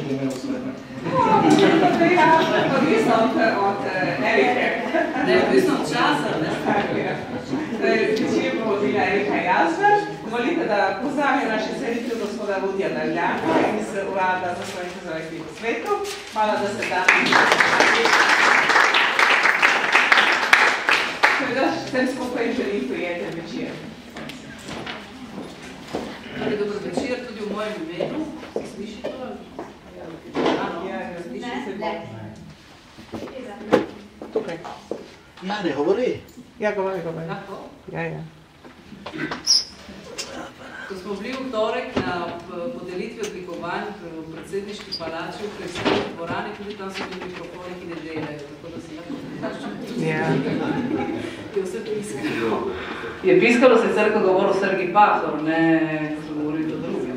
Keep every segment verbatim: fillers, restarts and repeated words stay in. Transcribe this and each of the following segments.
imel sveta. Odvisno od Erike. Ne, odvisno od časa, ne? Če bo vodila Erika Jazver, volite, da pozdravim naše selitev gospoda Vodija Daljaka iz Urada za slovenske zvrsti po svetu. Hvala, da ste danes. Seveda, vsem skupaj želim prijeten večer. Dobar večer tudi v mojem imenu. Se sliši to? Ja, sliši se bo. Tukaj. Ja, ne govori. Ja, govori, govori. Lahko? Ja, ja. Ko smo bili v torek na podelitvi odlikovanj v predsedniški palači v Krajskih dvorani, tudi tam so bili mikrofoni, ki ne delajo, tako da se lahko vprašam. Ja. Je vse piskalo. Je piskalo sicer, ko govoril Sergij Pahor, ne ko so govorili o drugem.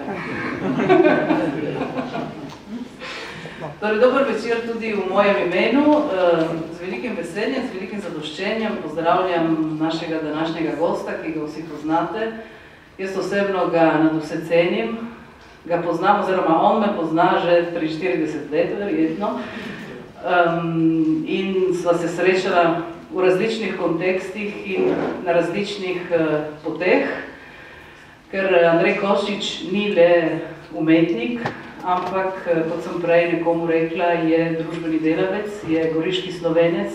Torej, dober večer tudi v mojem imenu. Z velikim veseljem, z velikim zadoščenjem pozdravljam našega današnjega gosta, ki ga vsi poznate. Jaz osebno ga nadvse cenim, ga poznam, oziroma on me pozna že triinštirideset let, verjetno. Um, in sva se srečala v različnih kontekstih in na različnih uh, poteh, ker Andrej Košič ni le umetnik, ampak, kot sem prej nekomu rekla, je družbeni delavec, je goriški Slovenec,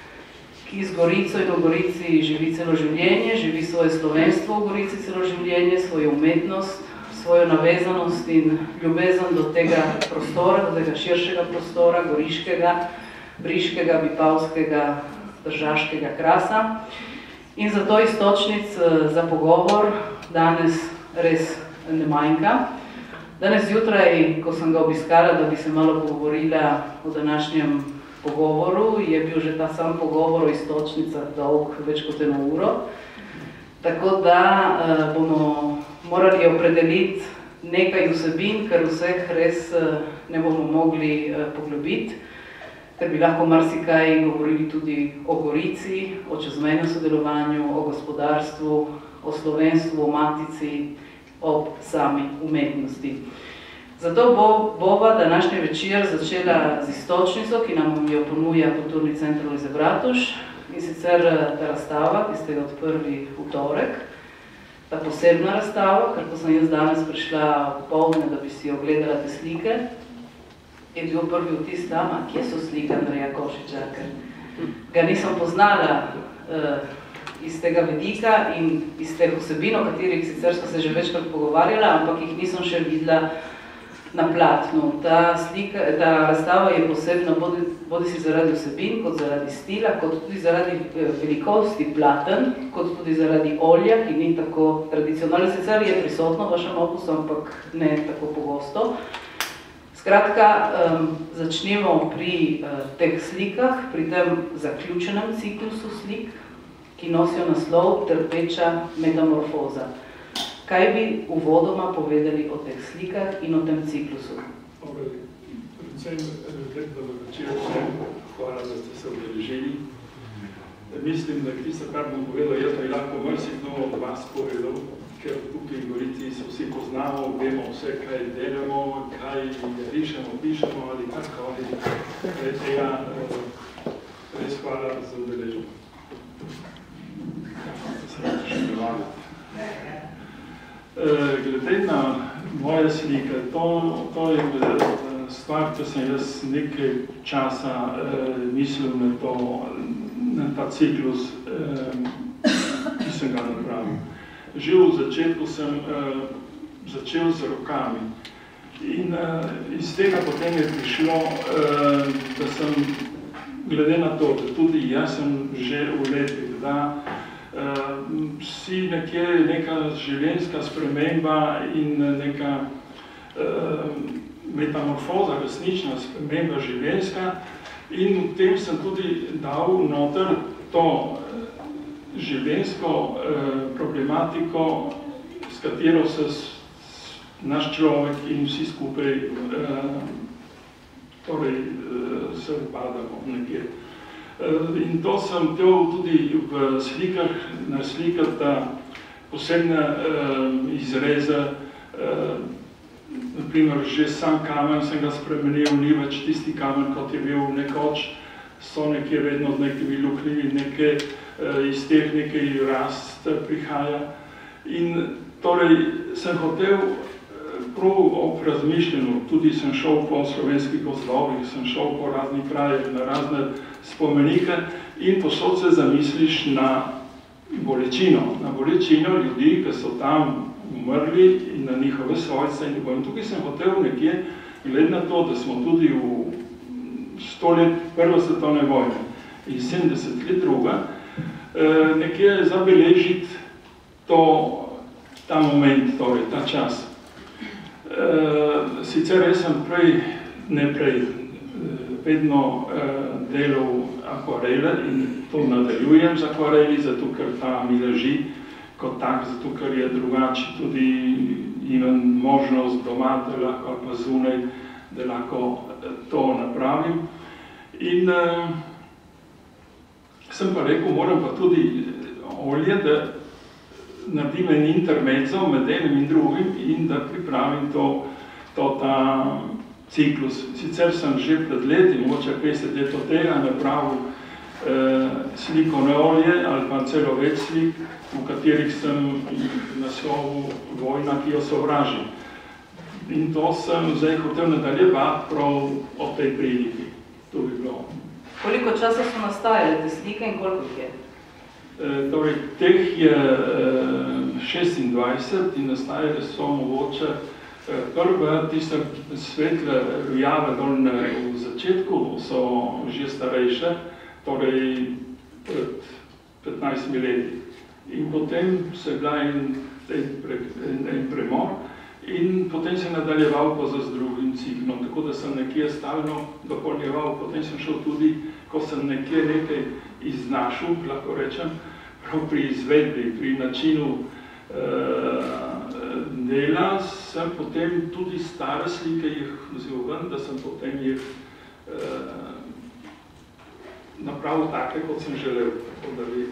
ki z Gorico in v Gorici živi celo življenje, živi svoje slovenstvo v Gorici celo življenje, svojo umetnost, svojo navezanost in ljubezen do tega prostora, do tega širšega prostora, goriškega, briškega, vipavskega, tržaškega krasa. In zato istočnic za pogovor danes res ne manjka. Danes zjutraj, ko sem ga obiskala, da bi se malo pogovorila o današnjem pogovoru, je bil že ta sam pogovor o istočnicah dolg več kot eno uro. Tako da uh, bomo morali opredeliti nekaj vsebin, ker vseh res uh, ne bomo mogli uh, poglobiti, ker bi lahko marsikaj govorili tudi o Gorici, o čezmejnem sodelovanju, o gospodarstvu, o slovenstvu, o matici, ob sami umetnosti. Zato bo bova današnji večer začela z istočnico, ki nam jo ponuja Kulturni center Lojze Bratuš, in sicer ta razstava, ki ste jo odprli v torek. Ta posebna razstava, ker ko sem jaz danes prišla popoldne, da bi si ogledala te slike, je bil prvi vtis tam, kje so slike Andreja Košiča, ker ga nisem poznala uh, iz tega vidika in iz teh vsebin, o katerih sicer smo se že večkrat pogovarjala, ampak jih nisem še videla na platnu. Ta, slika, ta razstava je posebna bodi, bodi si zaradi vsebin, kot zaradi stila, kot tudi zaradi velikosti platen, kot tudi zaradi olja, ki ni tako tradicionalno. Sicer je prisotno v vašem opusu, ampak ne tako pogosto. Skratka, um, začnemo pri uh, teh slikah, pri tem zaključenem ciklusu slik, ki nosijo naslov Trpeča metamorfoza. Kaj bi uvodoma povedali o teh slikah in o tem ciklusu? Predvsem lepo večer vsem, hvala, da ste se udeležili. Mislim, da tisto, kar bom povedal, jaz bi lahko marsikdo od vas povedal, ker tukaj v Gorici se vsi poznamo, vemo vse, kaj delamo, kaj rišemo, pišemo ali karkoli. Tega res hvala za udeležbo. Glede na moje slike, to, to je stvar, ko sem jaz nekaj časa eh, mislil na, to, na ta ciklus, eh, ki sem ga napravil. Že v začetku sem eh, začel z rokami in eh, iz tega potem je prišlo, eh, da sem, glede na to, da tudi jaz sem že v letih, da Uh, si nekje neka življenjska sprememba in neka uh, metamorfoza, resnična sprememba življenjska, in v tem sem tudi dal noter to življenjsko uh, problematiko, s katero se naš človek in vsi skupaj uh, torej, uh, se upadamo nekje. In to sem tel tudi v slikah, naslikati posebne uh, izreze uh, naprimer, že sam kamen sem ga spremenil, ni več tisti kamen, kot je bil nekoč, so nekje vedno z nekimi luknjami, nekaj iz teh nekaj rast prihaja. In torej sem hotel prav ob razmišljenju, tudi sem šel po slovenskih gozdovih, sem šel po raznih krajih, na razne spomenike in posod se zamisliš na bolečino, na bolečino ljudi, ki so tam umrli in na njihove svojce. In tukaj sem hotel nekje, glede na to, da smo tudi v sto let prve svetovne vojne in sedemdeset let druga, nekje zabeležiti to, ta moment, torej, ta čas. Sicer jaz sem prej, ne prej, vedno delal akvarele in to nadaljujem z akvareli, zato ker ta mi leži kot tak, zato ker je drugače tudi imam možnost doma, da lahko ali pa zunaj, da lahko to napravim. In uh, sem pa rekel, moram pa tudi olje, da naredim en intermezzo med enim in drugim in da pripravim to, to ta ciklus. Sicer sem že pred leti, mogoče petdeset let od tega, napravil uh, slikovne olje ali pa celo več slik, v katerih sem naslovil Vojna, ki jo sovražim. In to sem zdaj hotel nadaljevati prav o tej priliki. To bi bilo. Koliko časa so nastajale te slike in koliko jih je? E, torej, teh je e, šestindvajset in nastajale so mogoče e, prve, tiste svetle rjave dolne v začetku, so že starejše, torej pred petnajstimi leti. In potem se je bila en, en, en premor in potem sem nadaljeval pa z drugim ciklom, tako da sem nekje stalno dopolnjeval. Potem sem šel tudi, ko sem nekje nekaj iznašel, lahko rečem, prav pri izvedbi, pri načinu uh, dela, sem potem tudi stare slike jih vzel ven, da sem potem jih uh, napravil take, kot sem želel. Tako da bi...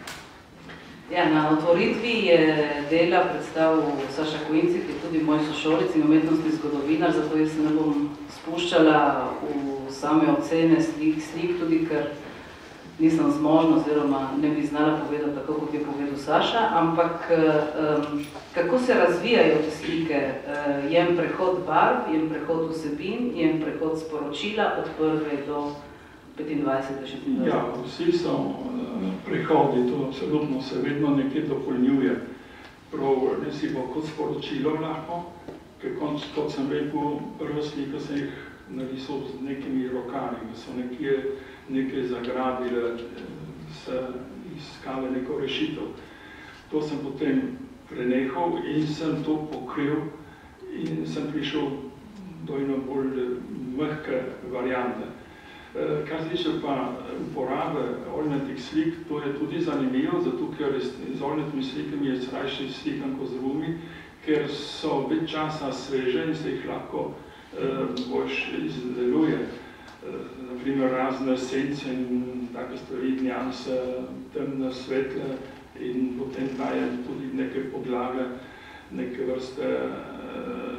Ja, na otvoritvi je dela predstavil Saša Koinci, ki je tudi moj sošolec in umetnostni zgodovinar, zato jaz se ne bom spuščala v same ocene slik, slik tudi, ker nisem zmožna oziroma ne bi znala povedati tako, kot je povedal Saša, ampak um, kako se razvijajo te slike? Uh, je en prehod barv, je en prehod vsebin, je en prehod sporočila od prve do petindvajset do šestindvajset. Ja, vsi so prehodi, to absolutno se vedno nekaj dopolnjuje. Prav, ne si bo kot sporočilo lahko, ker kot sem rekel, prvo sliko sem jih narisal z nekimi rokami, da so nekje nekaj zagrabile, se iskale neko rešitev. To sem potem prenehal in sem to pokril in sem prišel do eno bolj mehke variante. Kar se tiče pa uporabe oljnatih slik, to je tudi zanimivo, zato ker z oljnatimi slikami je rajši slikan kot z drugimi, ker so več časa sveže in se jih lahko eh, boljš izdeluje. Eh, naprimer razne sence in take stvari, njanse, temne, svetle in potem daje tudi neke podlage, neke vrste eh,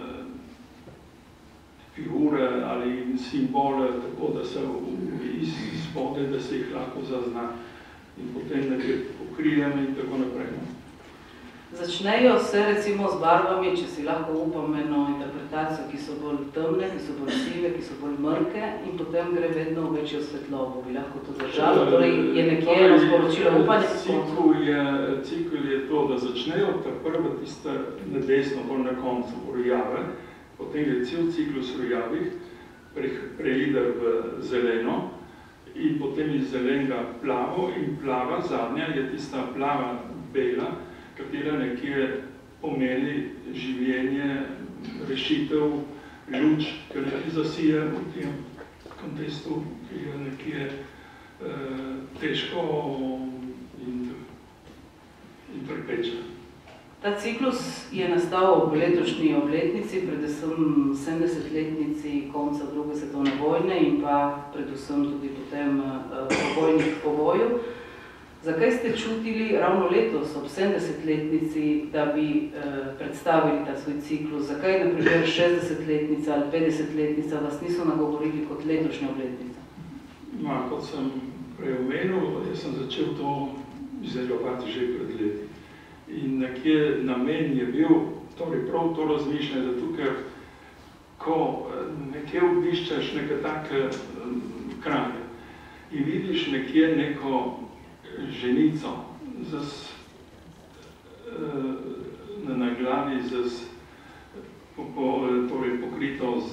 figure ali simbole, tako da se iz spode, da se jih lahko zazna in potem nekaj pokrijem in tako naprej. Začnejo se recimo z barvami, če si lahko upam eno interpretacijo, ki so bolj temne, ki so bolj sive, ki so bolj mrke in potem gre vedno v večjo svetlobo. Bi lahko to držalo, torej je nekje eno sporočilo upanja. Cikl je, cikl je to, da začnejo ta prva tista na desno, bolj na koncu, rjave, potem je cel ciklus rjavih, preide v zeleno in potem iz zelenega plavo in plava zadnja je tista plava bela, katera nekje pomeni življenje, rešitev, luč, ki nekje zasije v tem kontestu, ki je nekje eh, težko in, in trpeče. Ta ciklus je nastal ob letošnji obletnici, predvsem sedemdesetletnici konca druge svetovne vojne in pa predvsem tudi potem po vojnih poboju. Zakaj ste čutili ravno letos ob sedemdesetletnici, da bi eh, predstavili ta svoj ciklus? Zakaj, na primer, šestdesetletnica ali petdesetletnica vas niso nagovorili kot letošnja obletnica? No, kot sem prej omenil, jaz sem začel to izdelovati že pred leti. In nekje namen je bil, torej prav to razmišljanje, zato ker ko nekje obiščeš neke take kraje in vidiš nekje neko ženico z, na glavi z, po, po, torej pokrito z,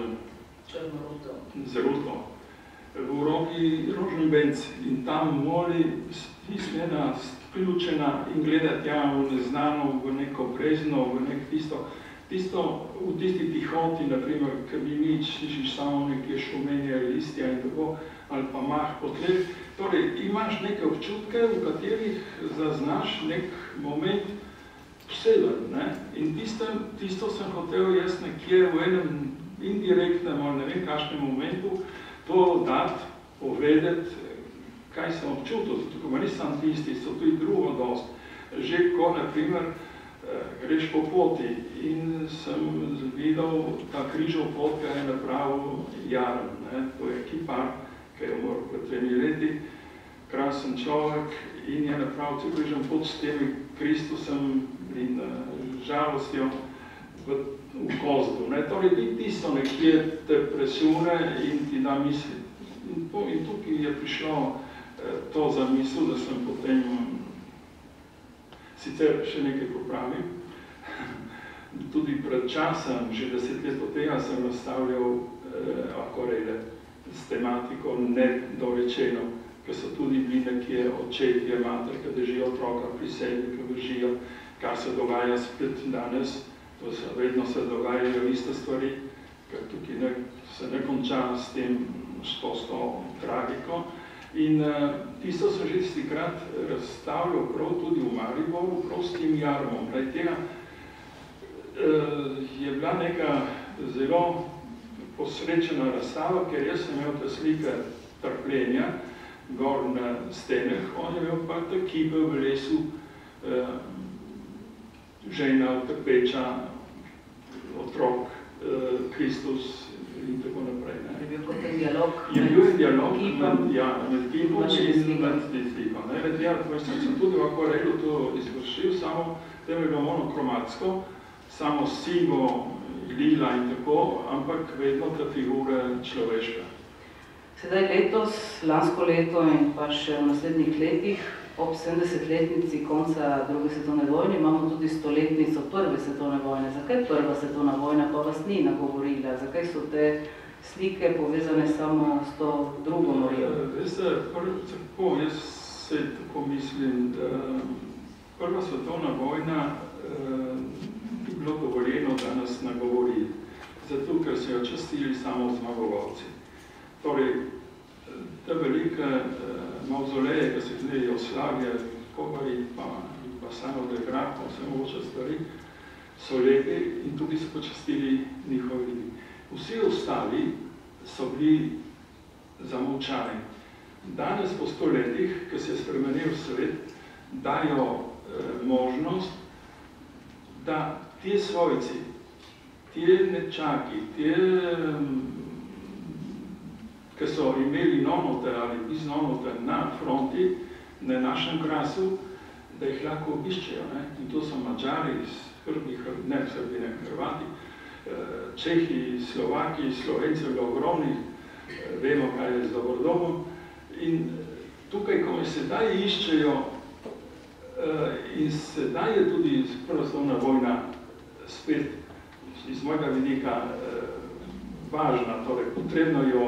z ruto, v roki rožni venc in tam moli stisnjena, sključena in gleda tja v neznano, v neko brezno, v nek tisto, tisto v tisti tihoti, naprimer, ki bi nič, slišiš samo nekje šumenje listja in tako, ali pa mah po tleh. Torej, imaš neke občutke, v katerih zaznaš nek moment poseben, ne? In tisto, tisto sem hotel jaz nekje v enem indirektnem, ali ne vem kakšnem momentu, to dati, povedati, kaj sem občutil, zato ko nisem tisti, so tudi drugo dost. Že ko, naprimer, greš po poti in sem videl ta križov pot, ki je napravil Jaren, ne? To je kipar, ki je umrl pred tremi leti, krasen človek in je napravil cel križov pot s temi Kristusom in žalostjo v, v kozdu. Ne? Torej, tisto nekje te presune in ti da misli. In, to, in tukaj je prišlo to za misel, da sem potem sicer še nekaj popravil. Tudi pred časom, že deset let od tega, sem nastavljal eh, akvarele s tematiko nedorečeno, ker so tudi bili nekje očetje, mater, ki držijo otroka pri sebi, ki držijo, kar se dogaja spet danes. To se, vedno se dogajajo iste stvari, ker tukaj ne, se ne konča s tem, s to, s to tragiko. In uh, tisto sem že tistikrat razstavljal prav tudi v Mariboru, prav s tem jarmom. Prav tega uh, je bila neka zelo posrečena razstava, ker jaz sem imel te slike trpljenja gor na stenah, on je imel pa te kipe v lesu, uh, žena, trpeča, otrok, uh, Kristus in tako naprej. Ne. Je bil kot en dialog je bil en dialog med med, ja, med kipom in med sliko. Ja, sem tudi v akvarelu to izvršil, samo tem je bilo monokromatsko, samo sivo, lila in tako, ampak vedno ta figura človeška. Sedaj letos, lansko leto in pa še v naslednjih letih, ob sedemdesetletnici konca druge svetovne vojne, imamo tudi stoletnico prve svetovne vojne. Zakaj prva svetovna vojna pa vas ni nagovorila? Zakaj so te slike povezane samo s to drugo morijo? Veste, tako, jaz se tako mislim, da prva svetovna vojna bi bilo dovoljeno, da nas nagovori, zato ker so jo častili samo zmagovalci. Torej, te velike mavzoleje, ki se zdaj Jugoslavije, Kovari, pa, pa samo Degrad, pa vse mogoče stvari, so lepi in tudi so počastili njihovi ljudi. Vsi ostali so bili zamolčani. Danes po sto letih, ki se je spremenil svet, dajo eh, možnost, da ti svojci, ti nečaki, ti ki so imeli nonote ali biznonote na fronti, na našem krasu, da jih lahko obiščejo. Ne? In to so Mađari, Srbi, ne Srbi, ne Hrvati, Čehi, Slovaki, Slovencev, ogromnih, vemo, kaj je z Dobrodomom. In tukaj, ko me sedaj iščejo, in sedaj je tudi prva svetovna vojna spet iz mojega vidika važna, torej potrebno jo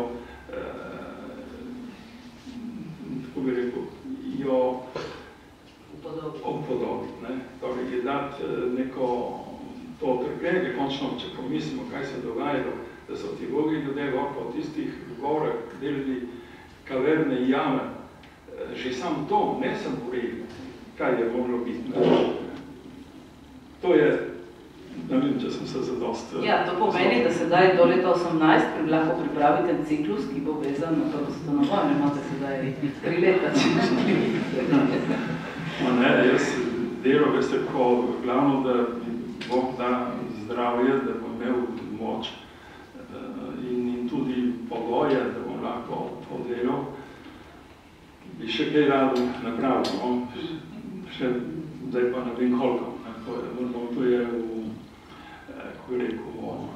tako bi rekel, jo obpodobiti, ne? Torej je dati neko to trpljenje, končno, če pomislimo, kaj se dogajalo, da so ti bogi ljudje po tistih gorah delili kaverne jame, že sam to, ne sem poril, kaj je moglo biti. To je Ne vem, če sem se zadost... Ja, to pomeni, da sedaj do leta osemnajst lahko pripravite ciklus, ki bo vezan na prvo svetovno vojno. Imate sedaj tri leta, če želite. Ma ne, jaz delo, veste, ko glavno, da Bog da zdravje, da bom imel moč in, in tudi pogoje, da bom lahko to delal, bi še kaj rado napravil, no? Še zdaj pa ne vem koliko. To je, to je v, kako je rekel,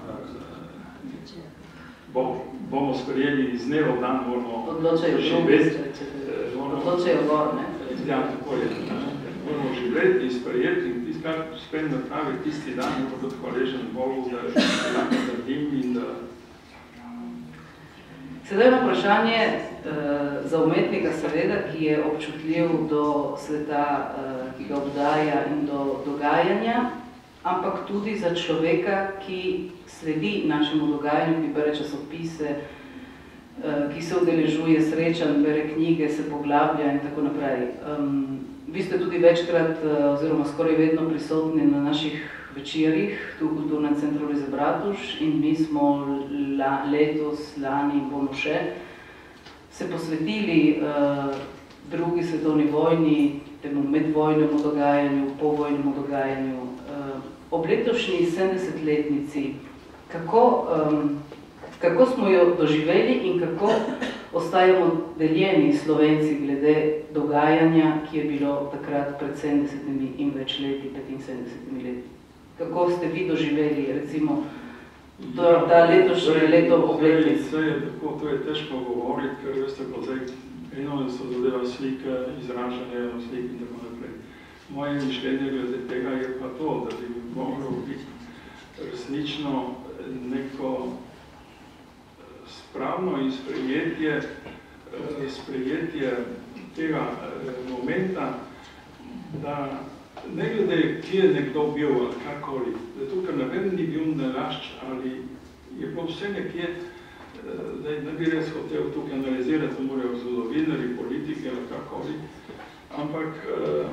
bo, bomo sprejeli iz dneva v dan, moramo odločajo živeti. Odločajo gor, ne? Ja, tako je. Moramo živeti in sprejeti in tisti, kar uspem napraviti tisti dan, moramo biti hvaležen Bogu, da lahko naredim in da... Sedaj je vprašanje uh, za umetnika seveda, ki je občutljiv do sveta, uh, ki ga obdaja in do dogajanja, ampak tudi za človeka, ki sledi našemu dogajanju, ki bere časopise, uh, ki se udeležuje srečanj, bere knjige, se poglablja in tako naprej. Um, vi ste tudi večkrat, uh, oziroma skoraj vedno prisotni na naših večerjih, tu v Kulturnem centru Lojze Bratuš, in mi smo la, letos, lani in bomo še se posvetili uh, drugi svetovni vojni, temu medvojnemu dogajanju, povojnemu dogajanju. Uh, ob letošnji sedemdesetletnici, kako, um, kako smo jo doživeli in kako ostajamo deljeni Slovenci glede dogajanja, ki je bilo takrat pred sedemdesetimi in več leti, petinsedemdesetimi leti. Kako ste vi doživeli, recimo, to, ta letošnje leto obletnic? Vse je tako, to je težko govoriti, ker veste, kot zdaj, eno so zadeva slike, izražanje slik in tako naprej. Moje mišljenje glede tega je pa to, da bi moglo biti resnično neko spravno in sprejetje, sprejetje tega momenta, da ne glede, kje je nekdo bil ali kakoli, zato ker ne vem, ni bil nalašč ali je bilo vse nekje, da ne bi res hotel tukaj analizirati, da morajo zgodovinari, politike ali kakoli, ampak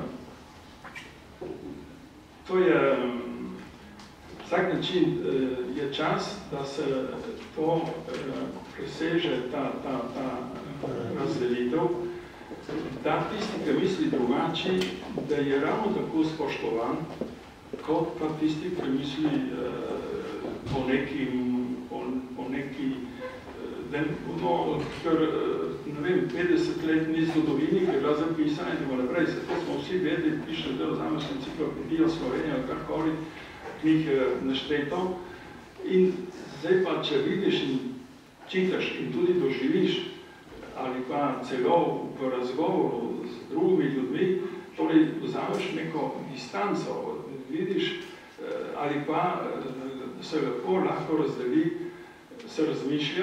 to je, vsak način je čas, da se to preseže, ta, ta, ta razdelitev, da tisti, ki misli drugače, da je ravno tako spoštovan, kot pa tisti, ki misli uh, po neki, po, po neki uh, no, ker, ne vem, petdeset let ni zgodovini, ki je bila zapisana in tako naprej, se to smo vsi vedeli, piše del vzameš enciklopedijo Slovenija, karkoli, knjih je našteto. In zdaj pa, če vidiš in čitaš in tudi doživiš, ali pa celo v razgovoru z drugimi ljudmi, torej vzameš neko distanco, vidiš, ali pa se lepo lahko razdeli, se razmišlja.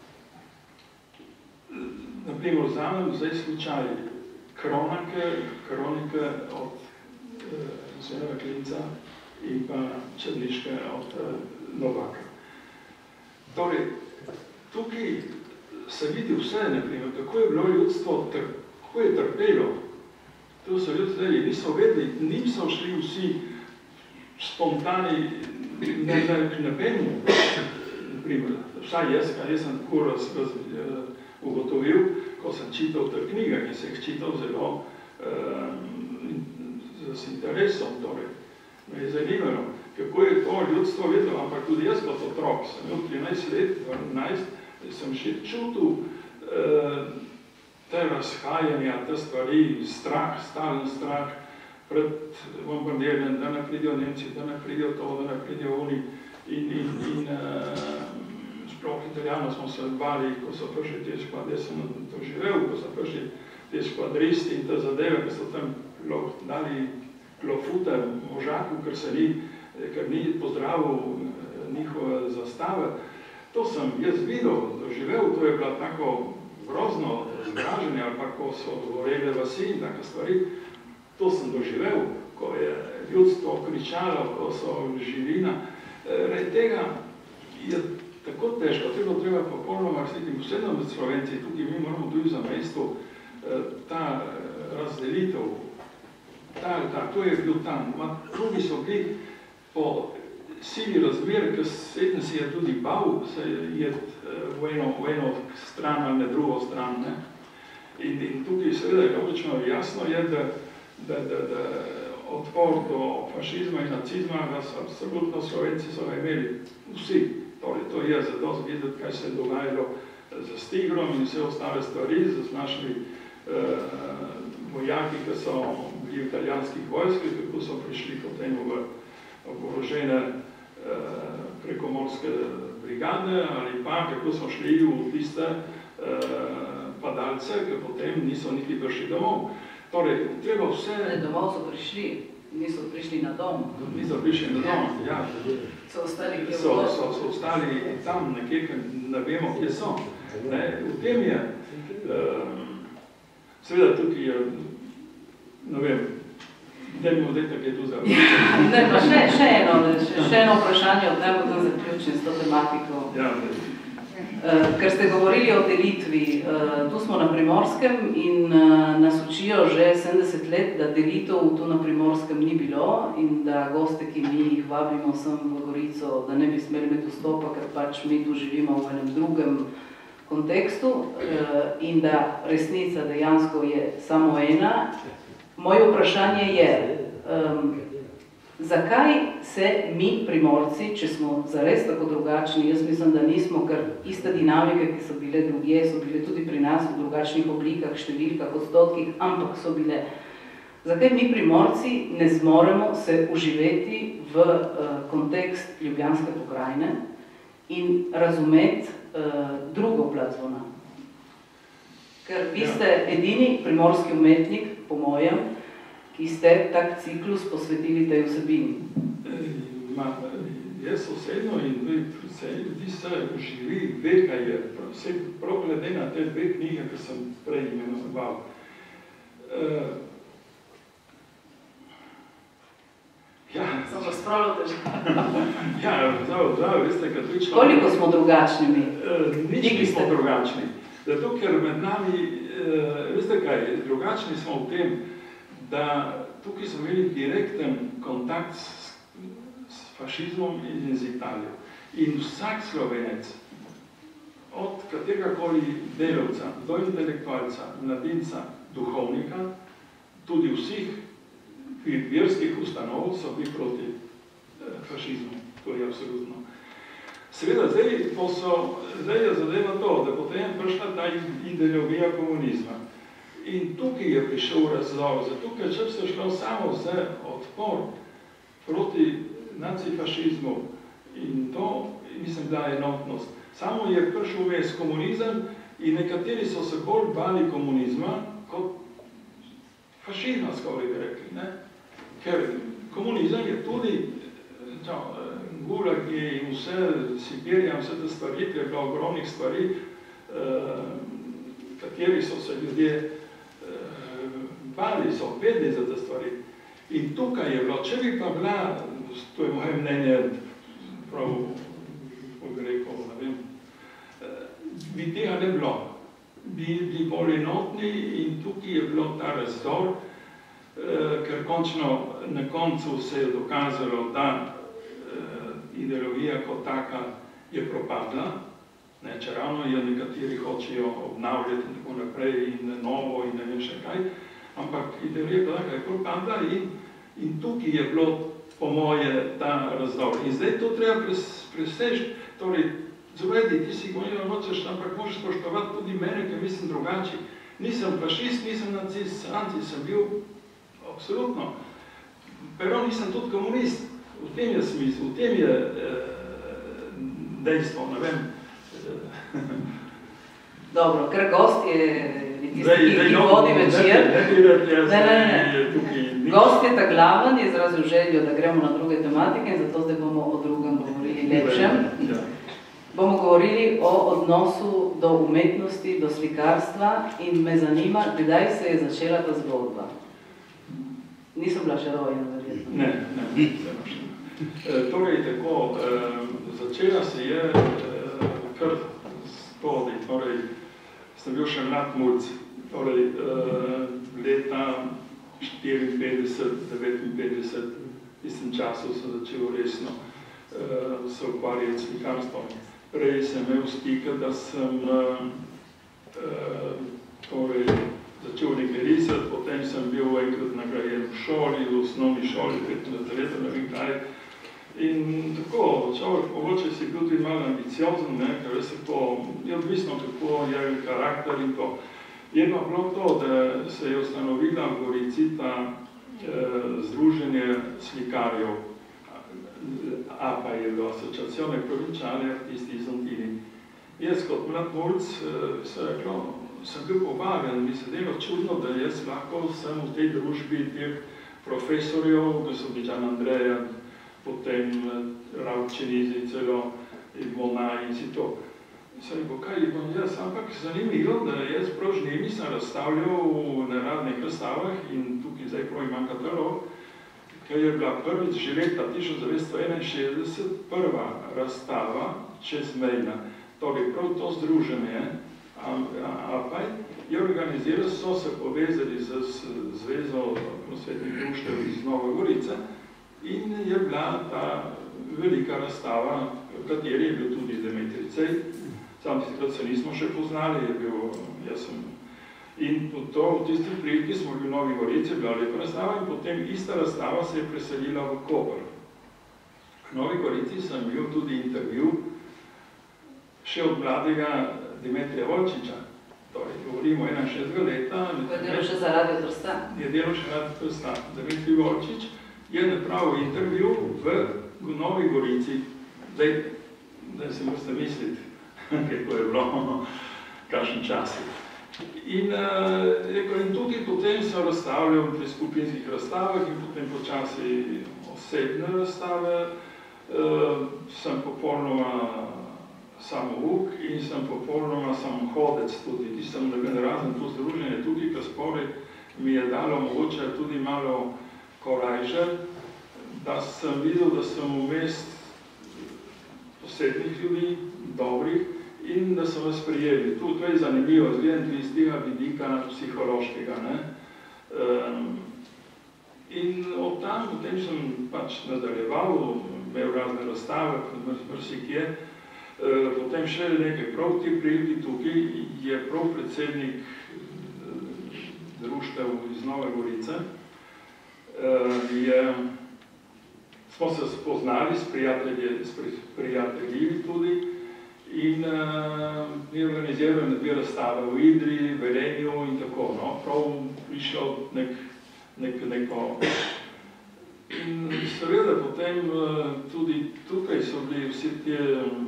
Naprimer, vzamem zdaj slučaj kronike, kronike od Svenega Klinca in pa Črniške od Novaka. Torej, tukaj se vidi vse, naprimer, kako je bilo ljudstvo, kako je trpelo. To so ljudstvo, niso vedeli, niso šli vsi spontani na penu, naprimer, vsaj jaz, kaj jaz sem tako raz, raz, ugotovil, ko sem čital te knjige, in se jih čital zelo um, z interesom, torej, me je zanimalo, kako je to ljudstvo vedelo, ampak tudi jaz kot otrok, sem imel trinajst let, dvanajst, sem še čutil uh, te razhajanja, te stvari, strah, stalen strah, pred bombardiranjem, da ne pridijo Nemci, da ne pridijo to, da ne pridijo oni, in, in, in uh, sploh Italijano smo se bali, ko so prišli te škvadri, jaz sem to živel, ko so prišli te škvadristi in te zadeve, ki so tam dali klofute možaku, ker se ni, ker ni pozdravil njihove zastave. To sem jaz videl, doživel, to je bilo tako grozno zgraženje, ali pa ko so gorele vasi in take stvari. To sem doživel, ko je ljudstvo kričalo, ko so živina. Rej tega je tako težko, tega treba popolnoma razliti. Vsedno med Slovenci, tudi mi moramo tudi za mesto ta razdelitev, ta, ta, to je bil tam. Drugi so bili po sili razmer, ker Satan si je tudi bal se je v eno, v eno stran ali na drugo stran. Ne? In, in tukaj seveda logično jasno je, da, da, da, da odpor do fašizma in nacizma, da so absolutno Slovenci so imeli vsi. Torej, to je zato videti, kaj se je dogajalo z Stigrom in vse ostale stvari, z našimi eh, vojaki, ki so bili v italijanskih vojskih, kako so prišli potem v oborožene eh, prekomorske brigade ali pa kako so šli v tiste eh, padalce, ki potem niso niti prišli domov. Torej, treba vse... Ne, domov so prišli, niso prišli na dom. Niso prišli na dom, ja. So ostali kje so, so, so ostali tam nekje, ne vemo, kje so. Ne, v tem je, um, seveda tukaj je, ne vem, dajmo zdaj tako je tu za... Ne, pa še, še, eno, še, še eno vprašanje, od najbolj tam zaključim s to tematiko. Ja, ne. Uh, ker ste govorili o delitvi, uh, tu smo na Primorskem in uh, nas učijo že sedemdeset let, da delitev tu na Primorskem ni bilo in da goste, ki mi jih vabimo sem v Gorico, da ne bi smeli imeti vstopa, ker pač mi tu živimo v enem drugem kontekstu uh, in da resnica dejansko je samo ena. Moje vprašanje je, um, zakaj se mi, Primorci, če smo zares tako drugačni, jaz mislim, da nismo, ker iste dinamike, ki so bile drugje, so bile tudi pri nas v drugačnih oblikah, številkah, odstotkih, ampak so bile. Zakaj mi, Primorci, ne zmoremo se uživeti v uh, kontekst Ljubljanske pokrajine in razumeti uh, drugo plat zvona? Ker vi ste edini primorski umetnik, po mojem, ki ste tak ciklus posvetili tej vsebini. Ma, jaz osebno in vse ljudi se živi, ve, kaj je. Vse prav glede na te dve knjige, ki sem prej imenoval. Uh, ja. Samo spravljate že. Ja, zdravo, zdravo, veste, katolično... Koliko smo drugačni mi? Uh, nič nismo drugačni. Zato, ker med nami, uh, veste kaj, drugačni smo v tem, da tukaj smo imeli direkten kontakt s, s fašizmom in z Italijo. In vsak Slovenec, od kateregakoli delavca do intelektualca, mladinca, duhovnika, tudi vseh verskih ustanov so bili proti eh, fašizmu. To je absolutno. Seveda, zdaj, so, zdaj je zadeva to, da potem prišla ta ideologija komunizma. In tukaj je prišel razdor, zato ker če se šlo samo za odpor proti nacifašizmu in to, mislim, da je enotnost. Samo je prišel ves komunizem in nekateri so se bolj bali komunizma kot fašizma, skoraj bi rekli. Ne? Ker komunizem je tudi, čo, gulagi in vse, Sibirija, vse te stvari, to je bilo ogromnih stvari, eh, kateri so se ljudje bali, so vedeli za te stvari. In tukaj je bilo, če bi pa bila, to je moje mnenje, prav, kako bi rekel, ne vem, bi tega ne bilo. Bi bili bolj enotni in tukaj je bilo ta razdor, ker končno na koncu se je dokazalo, da ideologija kot taka je propadla, ne, če ravno je nekateri hočejo obnavljati in tako naprej in novo in ne vem še kaj, ampak ideologija je propadla in, in tukaj je bilo po moje ta razdor. In zdaj to treba presežiti, torej, zavedi, ti si govorila nočeš, ampak možeš spoštovati tudi mene, ker mislim drugače. Nisem fašist, nisem nacist, anti sem bil, absolutno. Pero nisem tudi komunist. V tem je smisel, v tem je eh, dejstvo, ne vem. Dobro, ker gost je tisti, ki vodi večer. Ne, ne, ne. Gost je ta glaven, je izrazil željo, da gremo na druge tematike in zato zdaj bomo o drugem govorili lepšem. Bomo govorili o odnosu do umetnosti, do slikarstva in me zanima, kdaj se je začela ta zgodba. Niso bila še rojena, verjetno. Ne, ne, ne, ne. Torej, tako, začela se je kar spodaj, torej, sem bil še mlad mulc, torej, leta štiriinpetdeset, devetinpetdeset, v tistem času sem začel resno se ukvarjati s slikarstvom. Prej sem imel stika, da sem torej začel nekaj risati, potem sem bil enkrat nagrajen v šoli, v osnovni šoli, petnajst let, ne vem kaj. In tako, človek mogoče si bil tudi malo ambiciozen, ne, ker se to, je odvisno, kako je karakter in to. Je pa bilo to, da se je ustanovila v Gorici ta eh, združenje slikarjev, A P A je bilo Asociazione Provinciale Artisti Izantini. Jaz kot mlad mulc se reklo, sem bil povabljen, mi se delo čudno, da jaz lahko sem v tej družbi teh profesorjev, da so Bičan Andreja, potem Ravčenizi celo, Bona in si to. Sem rekel, kaj bom jaz, ampak zanimivo, da jaz prav z njimi sem razstavljal na raznih razstavah in tukaj zdaj prav imam katalog, ker je bila prvič že leta tisoč devetsto enainšestdeset prva razstava čezmejna. Torej prav to združenje A P A je organizirali, so se povezali z Zvezo prosvetnih društev iz Nove Gorice in je bila ta velika razstava, v kateri je bil tudi Demetrij Cej. Sam tistikrat se nismo še poznali, je bil, jaz sem. In to, v tistih priliki smo bili v Novi Gorici, bila lepa razstava in potem ista razstava se je preselila v Koper. V Novi Gorici sem bil tudi intervju še od mladega Demetrija Volčiča. Torej, govorimo enainšestdesetega leta. Je delo še za Radio Trstan. Je delo še Radio Trstan. Demetrij Volčič je napravil intervju v Novi Gorici. Zdaj, da si morate misliti, kako je bilo, kakšen čas. In, uh, in tudi potem sem razstavljal pri skupinskih razstavah in potem počasi osebne razstave. Uh, sem popolnoma samouk in sem popolnoma samohodec tudi. Tisem razen to združenje tudi, kar spori mi je dalo mogoče tudi malo korajže, da sem videl, da sem vmes posebnih ljudi, dobrih, in da so vas prijeli. To je zanimivo, zgledam iz tega vidika psihološkega. Ne? Um, in od tam, potem sem pač nadaljeval, imel razne razstave, marsikje. Uh, potem še nekaj prav ti priliki tukaj je prav predsednik društev iz Nove Gorice. Uh, je, smo se spoznali s prijatelji, s prijatelji tudi, in uh, je organiziral dve razstave v Idri, Velenju in tako, no, prav prišel nek, nek, neko. In seveda potem uh, tudi tukaj so bili vsi te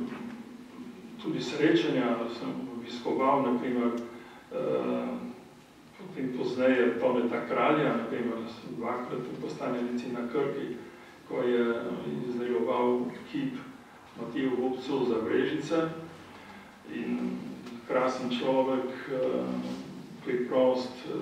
tudi srečanja, sem obiskoval, naprimer, uh, potem pozneje Toneta Kralja, naprimer, sem dvakrat v Postanjenici na Krki, ko je izdeloval kip Matiju Vupcu za Brežice in krasen človek, preprost,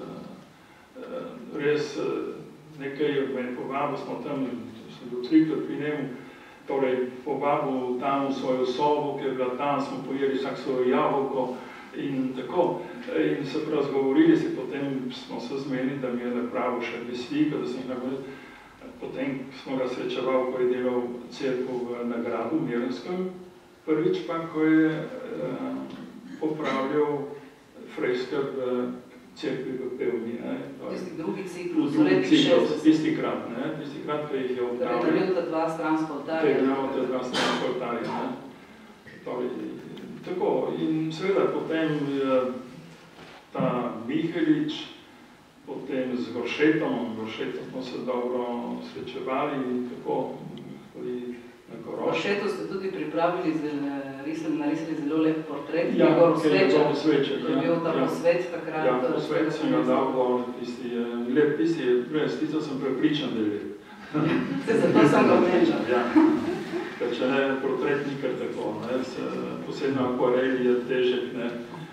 res nekaj me povabil, smo tam, sem bil trikrat pri njemu, torej povabil tam v svojo sobo, ker je bila tam, smo pojeli vsak svojo jabolko in tako. In se razgovorili se, potem smo se zmenili, da mi je napravil še dve slike, da sem jih nagovoril. Potem smo ga srečeval, ko je delal cerkev v Nagradu, v Mirenskem. Prvič pa, ko je uh, popravljal freske v cerkvi v Pevni. Tisti drugi ciklus, v šestdesetih. Tisti krat, ne? Tisti krat, ko jih je obdavljal. Torej, naredil ta dva stranska oltarja. Torej, naredil ta dva stranska oltarja, ne? Torej, tako, in seveda potem je ta Mihelič, potem z Goršetom, Goršetom smo se dobro srečevali in tako, tudi na Koroško. Goršetu ste tudi pripravili, narisali zelo lep portret, ja, Igor Sveča. Sveček, je bil ta ja. posvet takrat. Ja, posvet sem ga dal gor, tisti je lep, tisti je, res, tisto sem prepričan, da je lep. Se zato sem ga omenjal. Ja, ker če ne, portret nikar tako, ne, posebno akvareli je težek, ne,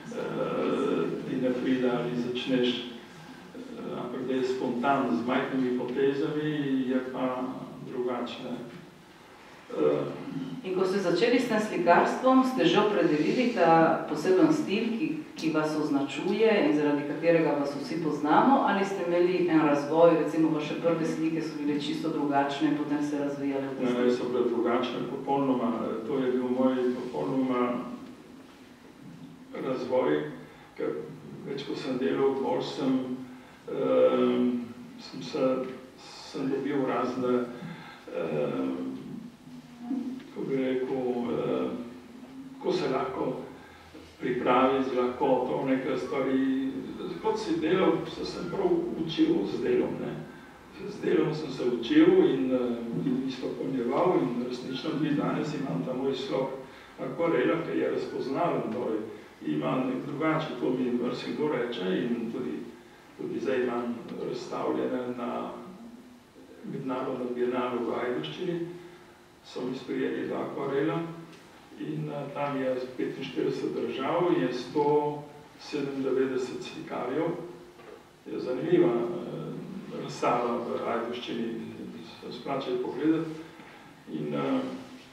ti ne pride ali začneš. Ampak da je spontan z majhnimi potezami, je pa drugačne. In ko ste začeli s tem slikarstvom, ste že opredelili ta poseben stil, ki, ki vas označuje in zaradi katerega vas vsi poznamo, ali ste imeli en razvoj, recimo vaše prve slike so bile čisto drugačne in potem se razvijale? Ne, ne, so bile drugačne popolnoma. To je bil moj popolnoma razvoj, ker več ko sem delal, bolj sem, uh, sem, se, sem dobil razne uh, ko bi rekel, eh, ko se lahko pripravi z lahkoto nekaj stvari. Kot si delal, se sem prav učil z delom. Ne. Z delom sem se učil in uh, izpopolnjeval in resnično tudi danes imam ta moj slog akvarela, ki je razpoznaven, torej imam nek drugače, to mi marsikdo reče in tudi, tudi zdaj imam razstavljene na mednarodnem bienalu v Ajdovščini. So mi sprijeli za akvarela in uh, tam je petinštirideset držav, je sto sedemindevetdeset slikarjev. Je zanimiva uh, razstava v Ajdovščini, se splača pogledati. In uh,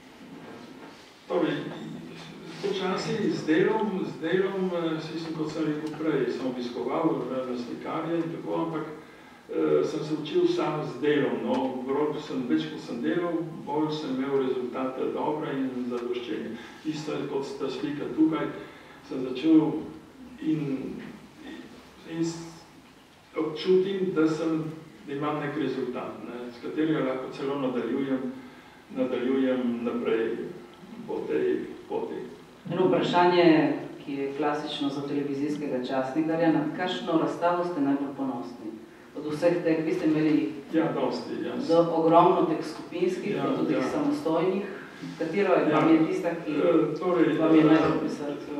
torej, počasi z delom, z delom, uh, sem, kot sem rekel prej, sem obiskoval na slikarje in tako, ampak Uh, sem se učil sam z delom, no, vrlo sem, več ko sem delal, bolj sem imel rezultate dobre in zadoščenje. Isto kot ta slika tukaj, sem začel in, in občutim, da, sem, da imam nek rezultat, ne, s katerega lahko celo nadaljujem, nadaljujem naprej po tej poti. Eno vprašanje, ki je klasično za televizijskega časnikarja, nad kakšno razstavo ste najbolj ponosni? Od vseh teh, vi ste imeli ja, dosti, ja. do ogromno teh skupinskih, ja, tudi ja. samostojnih. Katero je, ja. vam je tista, ki torej, vam je najbolj pri srcu?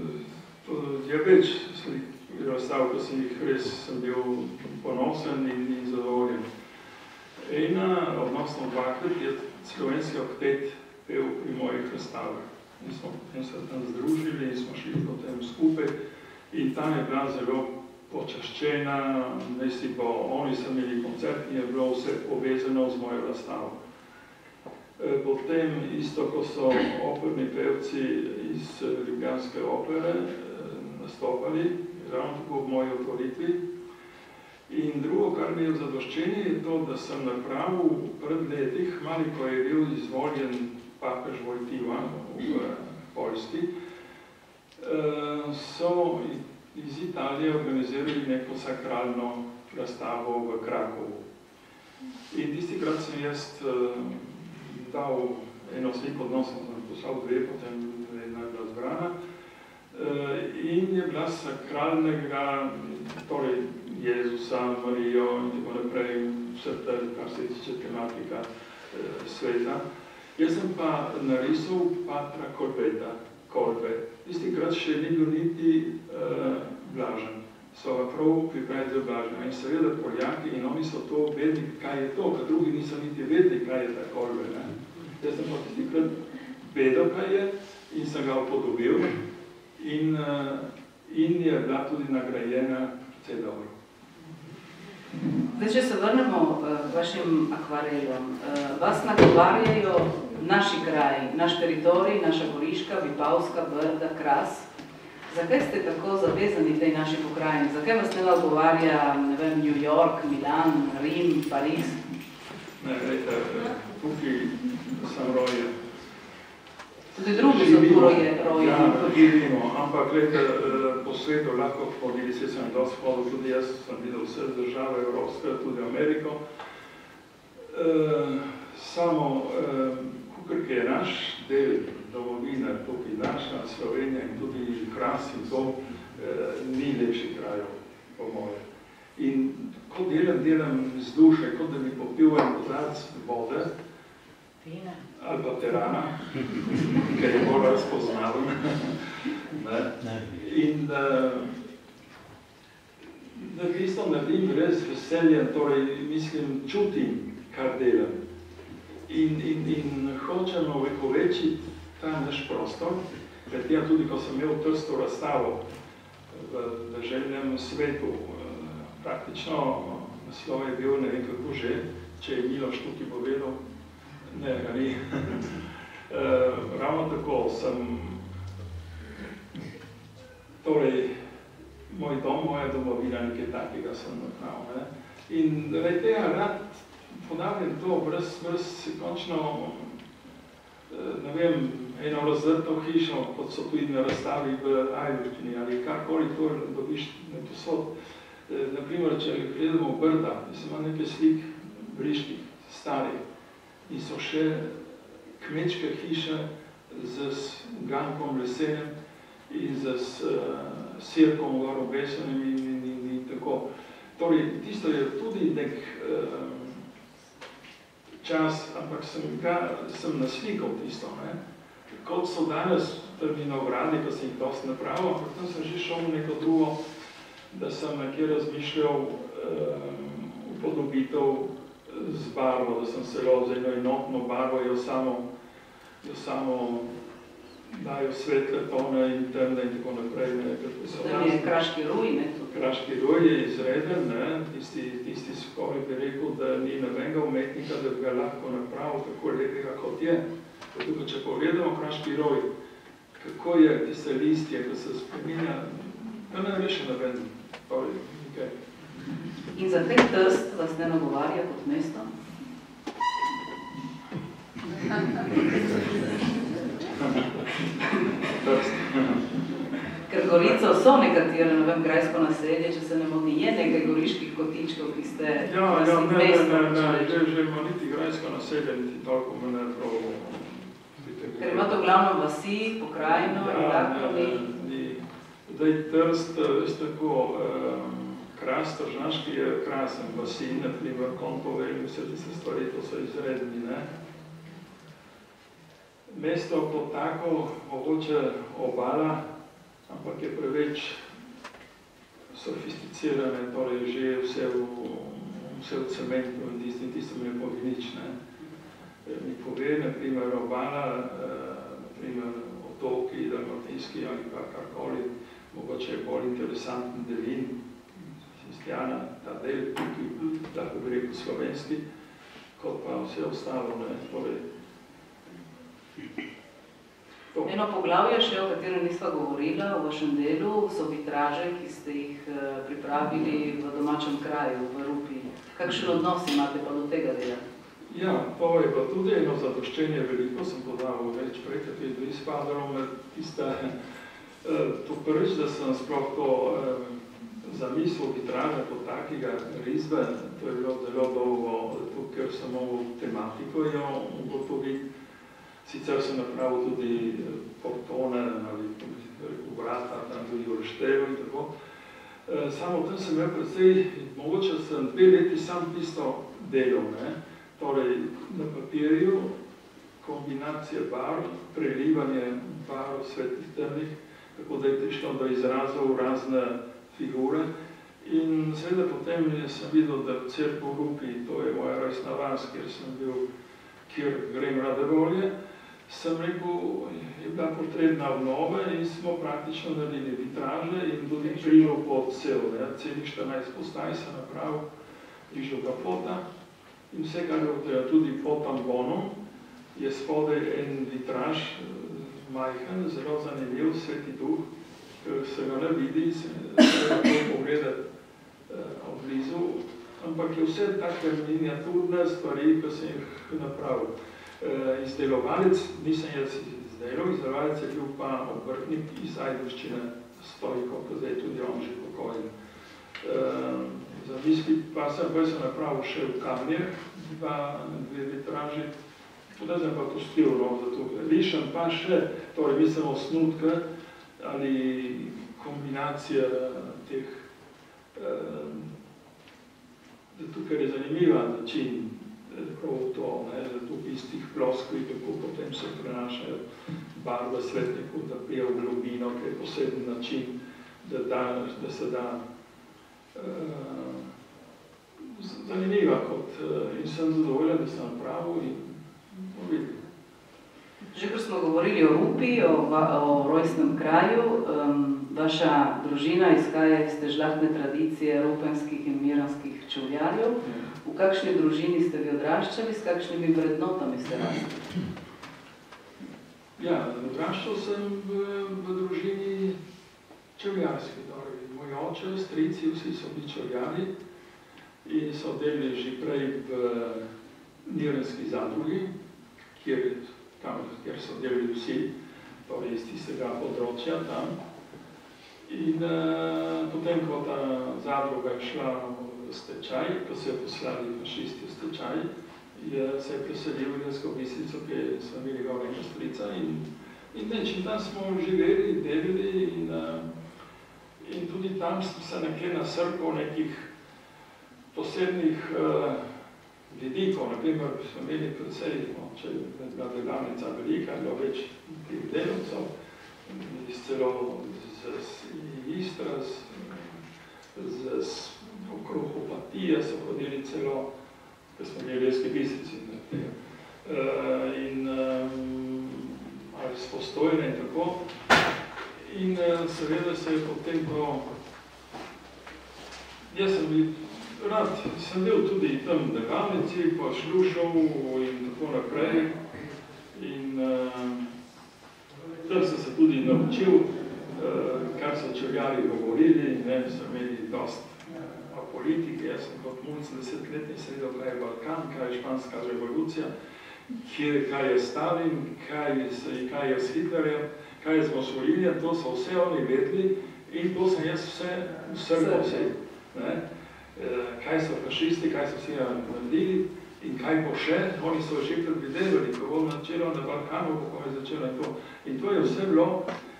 Je več razstav, ko sem jih res sem bil ponosen in, in zadovoljen. Ena, odnosno dvakrat, je slovenski oktet pel pri mojih razstavah. In smo potem se tam združili in smo šli potem skupaj in tam je bila zelo počaščena, misli pa, oni so imeli koncert in je bilo vse povezano z mojo razstavo. Potem isto, ko so operni pevci iz ljubljanske opere nastopali, ravno tako v moji otvoritvi. In drugo, kar mi je v zadoščenju, je to, da sem napravil pred letih, mali ko je bil izvoljen papež Vojtiva v Poljski, so iz Italije organizirali neko sakralno razstavo v Krakovu. In tisti krat sem jaz uh, dal eno sliko, odnosno sem poslal dve, potem jedna je bila zbrana. Uh, in je bila sakralnega, torej Jezusa, Marijo in tako naprej, vse te, kar se tiče tematika uh, sveta. Jaz sem pa narisal patra Kolbeta, Kolbe. Tisti krat še ni bil niti uh, Blažen. So ga prav pripravili za Blažena. In seveda Poljaki in oni so to vedeli, kaj je to, ker drugi niso niti vedeli, kaj je ta Kolbe. Ne? Jaz sem pa tisti krat vedel, kaj je in sem ga upodobil in, uh, in je bila tudi nagrajena precej dobro. Zdaj, če se vrnemo uh, vašim akvarelom, uh, vas nagovarjajo naši kraji, naš teritorij, naša Goriška, Vipavska, Brda, Kras. Zakaj ste tako zavezani tej naši pokrajini? Zakaj vas ne nagovarja, ne vem, New York, Milan, Rim, Pariz? Ne, gledajte, tukaj sem rojen. Tudi drugi so tu rojeni. Ja, živimo, ampak gledajte, po svetu lahko hodili, se sem dosti hodil, tudi jaz sem videl vse države Evropske, tudi Ameriko. E, samo, e, kukor je naš del domovine, tukaj naša Slovenija in tudi Kras in to, e, ni lepši krajev, po moje. In ko delam, delam z duše, kot da mi popil en kozarec vode, ali pa terana, ker je bolj razpoznaven. In da, da isto naredim res veseljem, torej mislim, čutim, kar delam. In, in, in hočemo vekovečiti ta naš prostor, ker tega tudi, ko sem imel Trsto razstavo v deželnem svetu, praktično naslov je bil, ne vem kako že, če je Miloš tukaj povedal, ne, ga ni. Ravno tako sem, torej, moj dom, moja domovina, nekaj takega sem napravil. In zaradi tega rad ponavljam to, brez, brez končno, ne vem, eno razvrtno hišo, kot so tudi na razstavi v Ajdovščini ali karkoli to dobiš na posod. Naprimer, če gledamo v Brda, imam nekaj slik briških, starih, in so še kmečke hiše z gankom lesenem in z sirkom gor obesenim in, in, in, in tako. Torej, tisto je tudi nek um, čas, ampak sem, ga, sem naslikal tisto, ne? Kot so danes vinogradi, ko sem jih dosti napravil, ampak tam sem že šel v neko drugo, da sem nekje razmišljal um, upodobitev z barvo, da sem se lovil z eno enotno barvo, jo samo, jo samo dajo svetle tone in temne in tako naprej. Potem je kraški ruj, ne? Kraški ruj je izreden, ne? Tisti, tisti skoraj bi rekel, da ni nobenega umetnika, da bi ga lahko napravil tako lepega, kot je. Tukaj, če pogledamo kraški ruj, kako je tiste listje, ko se spominja, da ne reše noben. Okay. In za ten Trst vas ne nagovarja kot mesto? Ker Gorico so nekatere, ne vem, grajsko naselje, če se ne moti, je nekaj goriških kotičkov, ki ste ja, ja, ne, ne, ne, ne, že, že ima niti grajsko naselje, niti toliko me ne prav. Ker ima to glavno vasi, pokrajino ja, in tako ni. ni. Zdaj, Trst, veste tako, um, Kras Tržaški je krasen vasi, naprimer Kontovel, vse tiste stvari, to so izredni, ne. Mesto kot tako, mogoče obala, ampak je preveč sofisticirane, torej že vse v, vse v cementu in tistim, tistim je povinič, ne. Mi pove, naprimer, obala, naprimer, otoki, dalmatinski ali pa karkoli, mogoče je bolj interesanten delin, Sestjana, ta del, tukaj, lahko bi rekel slovenski, kot pa vse ostalo, ne, torej. To. Eno poglavje še, o katerem nisva govorila v vašem delu, so vitraže, ki ste jih pripravili v domačem kraju, v Rupi. Kakšen odnos imate pa do tega dela? Ja, to je pa tudi eno zadoščenje veliko, sem podal več prej, kot je tudi spadalo med tiste, to prvič, da sem sploh to zamisel vitraža kot takega risbe, to je bilo zelo dolgo, ker sem mogo tematiko jo ugotoviti. Sicer sem napravil tudi portone ali vrata, tam tudi vrštev in tako. Samo tam sem imel precej, mogoče sem dve leti sam tisto delal, ne. Torej, na papirju kombinacije barv, prelivanje barv svetlih temnih, tako da je prišlo do izrazov razne figure. In seveda potem sem videl, da v cerkvu v Rupi, to je moja rojstna vas, kjer sem bil, kjer grem rade volje, sem rekel, je bila potrebna obnove in smo praktično naredili vitraže in tudi križov pod cel, ne, celih štirinajst postaj se napravil, križov kapota. In vse, kar je tudi pod tambonom, je spodaj en vitraž majhen, zelo zanimiv, Sveti Duh, ker se ga ne vidi, se lahko pogledati od blizu, ampak je vse take miniaturne stvari, ki sem jih napravil. Izdelovalec, nisem jaz izdelal, izdelovalec je bil pa obrtnik iz Ajdovščine, Stojko, ki zdaj tudi on že pokojen. Zamisli pa sem pa se napravil še v Kamnjah, dve vitraži, tudi sem pa pustil rok za to. Lišem pa še, torej mislim osnutke ali kombinacije teh, tukaj je zanimiva način, prav to, ne, tukaj iz tih ploskvi, kako potem se prenašajo barve svetnikov, da pije v globino, ki je poseben način, da, da, da se da Uh, zanimiva kot uh, in sem zadovoljen, da sem napravil in videl. Že ko smo govorili o Rupi, o, o rojstnem kraju, um, vaša družina izhaja iz te žlahtne tradicije rupenskih in miranskih čevljarjev. V kakšni družini ste vi odraščali, s kakšnimi vrednotami ste rasli? Ja, odraščal sem v, v družini čevljarski. Torej, moj oče, strici, vsi so bili čevljari in so delali že prej v Nirenski zadrugi, kjer, tam, kjer so delali vsi, torej iz tistega področja tam. In uh, potem, ko ta zadruga je šla v stečaj, ko se je poslali fašisti v stečaj, je se je preselil v Ilirsko Bistrico, ki smo imeli gornjega strica in, in neč, in tam smo živeli, delili in, uh, in tudi tam smo se nekje nasrkal nekih posebnih uh, vidikov. Naprimer, smo imeli precej, no, če je delavnica velika, je bilo več tih delavcev, iz celo z Istra, z, z, z okrog Opatije so hodili celo, ker smo imeli Ilirski Bistrici, uh, in um, ali s Postojne in tako. In uh, seveda se je potem, ko jaz sem bil rad, sem bil tudi tam v delavnici, pa šlušal in tako naprej. In uh, tam sem se tudi naučil, uh, kar so čevljari govorili, ne, so imeli dost uh, o politiki. Jaz sem kot multidesetletni sredil, kaj je Balkan, kaj je španska revolucija, kjer, kaj je Stalin, kaj, kaj je s Hitlerjem, kaj je z Mussolinijem, to so vse oni vedli in to sem jaz vse vsrgal vse. Ne? Kaj so fašisti, kaj so vsi naredili in kaj bo še, oni so že predvidevali, ko bo načelo na Balkanu, kako je začelo in to. In to je vse bilo,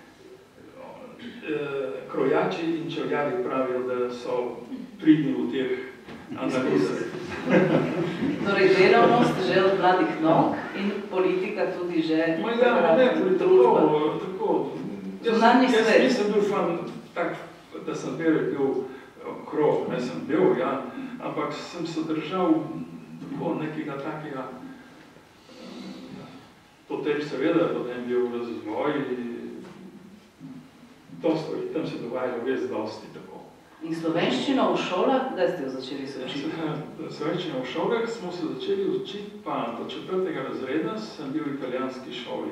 eh, krojači in čevljari pravijo, da so pridni v teh analizah. Torej, delovnost že od mladih nog in politika tudi že... Ma ja, ne, tako, tako. Jaz, jaz nisem bil fan tak, da sem bil krog, ne sem bil, ja, ampak sem se držal tako nekega takega, potem seveda, potem bil razvoj, dosto, tam se dogajalo res dosti tako. In slovenščino v šolah, kdaj ste jo začeli se učiti? Slovenščino v šolah smo se začeli učiti, pa do četrtega razreda sem bil v italijanski šoli.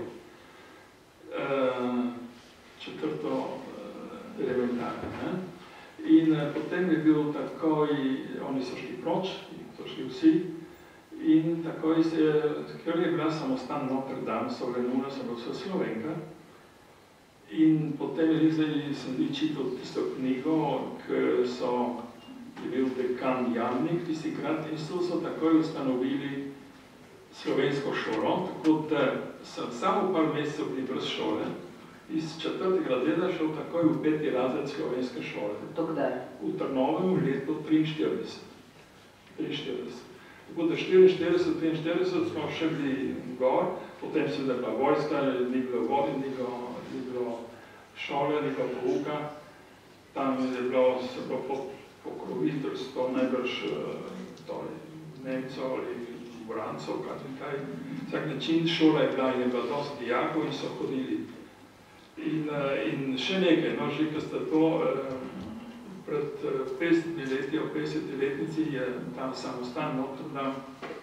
Četrto elementarno, ne? In potem je bil takoj, oni so šli proč, so šli vsi, in takoj se je, ker je bila samostan Notre Dame, so Renuna, sem bil vse Slovenka, in potem je zdaj, sem bi čital tisto knjigo, ker so, je bil dekan Jamnik tisti krat, in so so takoj ustanovili slovensko šolo, tako da sem samo par mesecev bili brez šole, iz četrtega razreda šel takoj v peti razred slovenske šole. To kdaj? V Trnovem v letu triinštirideset. triinštirideset. Tako da štiriinštirideset, triinštirideset smo še bili gor, potem se je bila vojska, ni bilo vodi, ni bilo, ni bilo šole, ni bilo pouka. Tam je bilo, se bilo pokroviteljstvo najbrž torej, Nemcev ali Brancov, kaj. Vsak način šola je bila in je bila dosti dijakov in so hodili. In, in še nekaj, no, že ko ste to, pred petdesetimi leti, o petdeseti letnici je tam samostan Notre Dame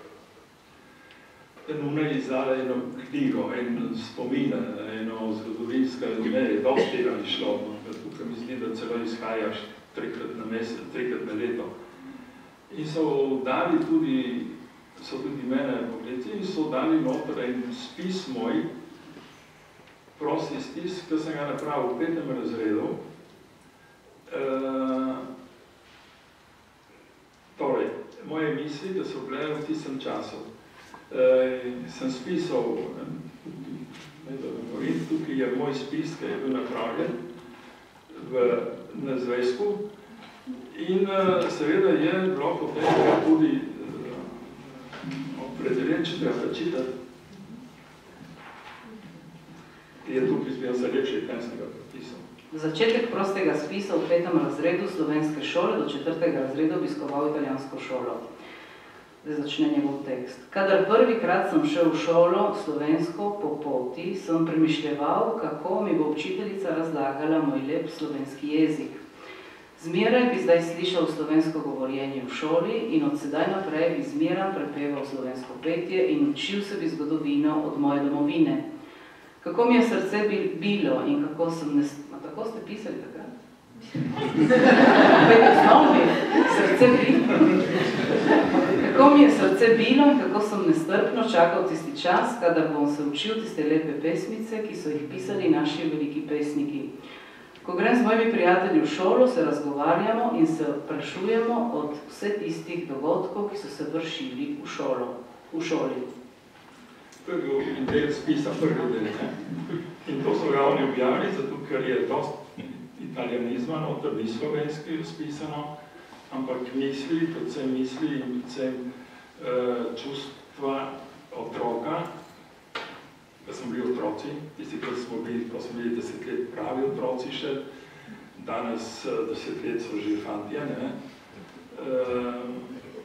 Renuna izdala eno knjigo, en spomine, eno zgodovinska, ne, dosti je šlo, tukaj mi zdi, da celo izhajaš trikrat na mesec, trikrat na leto. In so dali tudi, so tudi mene poklici in so dali noter en spis moj, prosti spis, ki sem ga napravil v petem razredu. E, torej, moje misli, da so bile v tistem času. E, sem spisal, ne da govorim, tukaj je moj spis, ki je bil napravljen v, na zvezku. In seveda je bilo potem tudi opredeljen, če treba prečitati, je tukaj izbijal za lepše italijanskega predpisov. Začetek prostega spisa v petem razredu slovenske šole do četrtega razreda obiskoval italijansko šolo. Zdaj začne njegov tekst. Kadar prvikrat sem šel v šolo slovensko po poti, sem premišljeval, kako mi bo učiteljica razlagala moj lep slovenski jezik. Zmeraj bi zdaj slišal slovensko govorjenje v šoli in od sedaj naprej bi zmeran prepeval slovensko petje in učil se bi zgodovino od moje domovine. Kako mi je srce bilo in kako sem... Ne... A tako ste pisali takrat? Kako mi je srce bilo? Kako mi je srce bilo in kako sem nestrpno čakal tisti čas, kada bom se učil tiste lepe pesmice, ki so jih pisali naši veliki pesniki. Ko grem z mojimi prijatelji v šolo, se razgovarjamo in se vprašujemo od vse tistih dogodkov, ki so se vršili v, šolo, v šoli. Prvi del spisa, prvi del. In to so ravni objavili, zato ker je dosti italijanizma, noter ni slovenski spisano, ampak misli, predvsem misli in predvsem uh, čustva otroka, da smo bili otroci, tisti, ki smo bili, ko smo bili deset let pravi otroci še, danes deset let so že fantje, ne? Uh,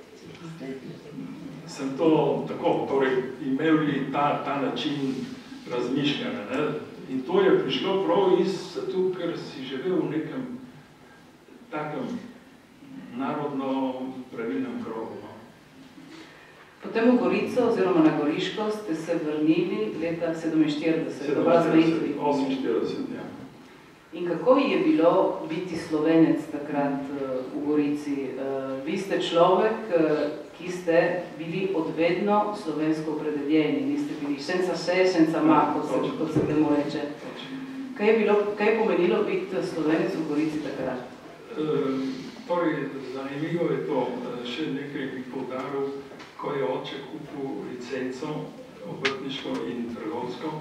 sem to tako, torej imeli ta, ta način razmišljanja, ne? In to je prišlo prav iz, zato, ker si živel v nekem takem narodno pravilnem krogu. Potem v Gorico oziroma na Goriško ste se vrnili leta sedeminštirideset. oseminštirideset, ja. In kako je bilo biti Slovenec takrat v Gorici? Vi ste človek, ki ste bili odvedno slovensko opredeljeni, niste bili senca se, senca ma, kot se temu reče. Kaj je, bilo, kaj je pomenilo biti Slovenec v Gorici takrat? Torej, zanimivo je to, še nekaj bi poudaril, ko je oče kupil licenco, obrtniško in trgovsko,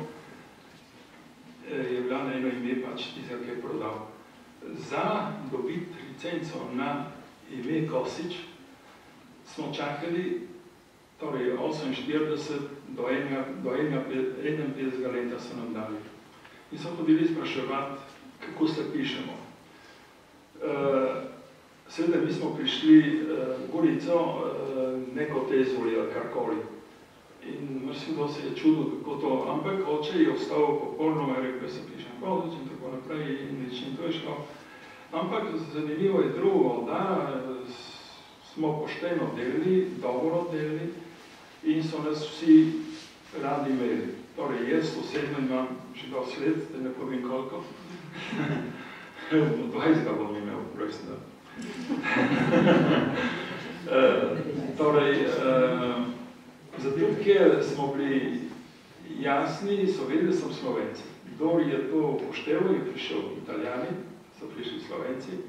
je bila na eno ime pač tista, ki je prodal. Za dobiti licenco na ime Kosič smo čakali, torej oseminštirideset do enainpetdesetega leta so nam dali. In so hodili spraševati, kako se pišemo. Seveda, mi smo prišli v Gorico, neko tezuli ali karkoli. In marsikdo se je čudil, kako to, ampak oče je ostal popolnoma, je rekel, da se pišem Kosič in tako naprej in nič in to je šlo. Ampak zanimivo je drugo, da smo pošteno delili, dobro delili in so nas vsi radi imeli. Torej, jaz osebno imam še dosti let, da ne povem koliko. dvajset bom imel, rojstni dan. Torej, zato, ker smo bili jasni, so vedeli, da sem Slovenci. Kdor je to upošteval, je prišel Italijani, so prišli Slovenci,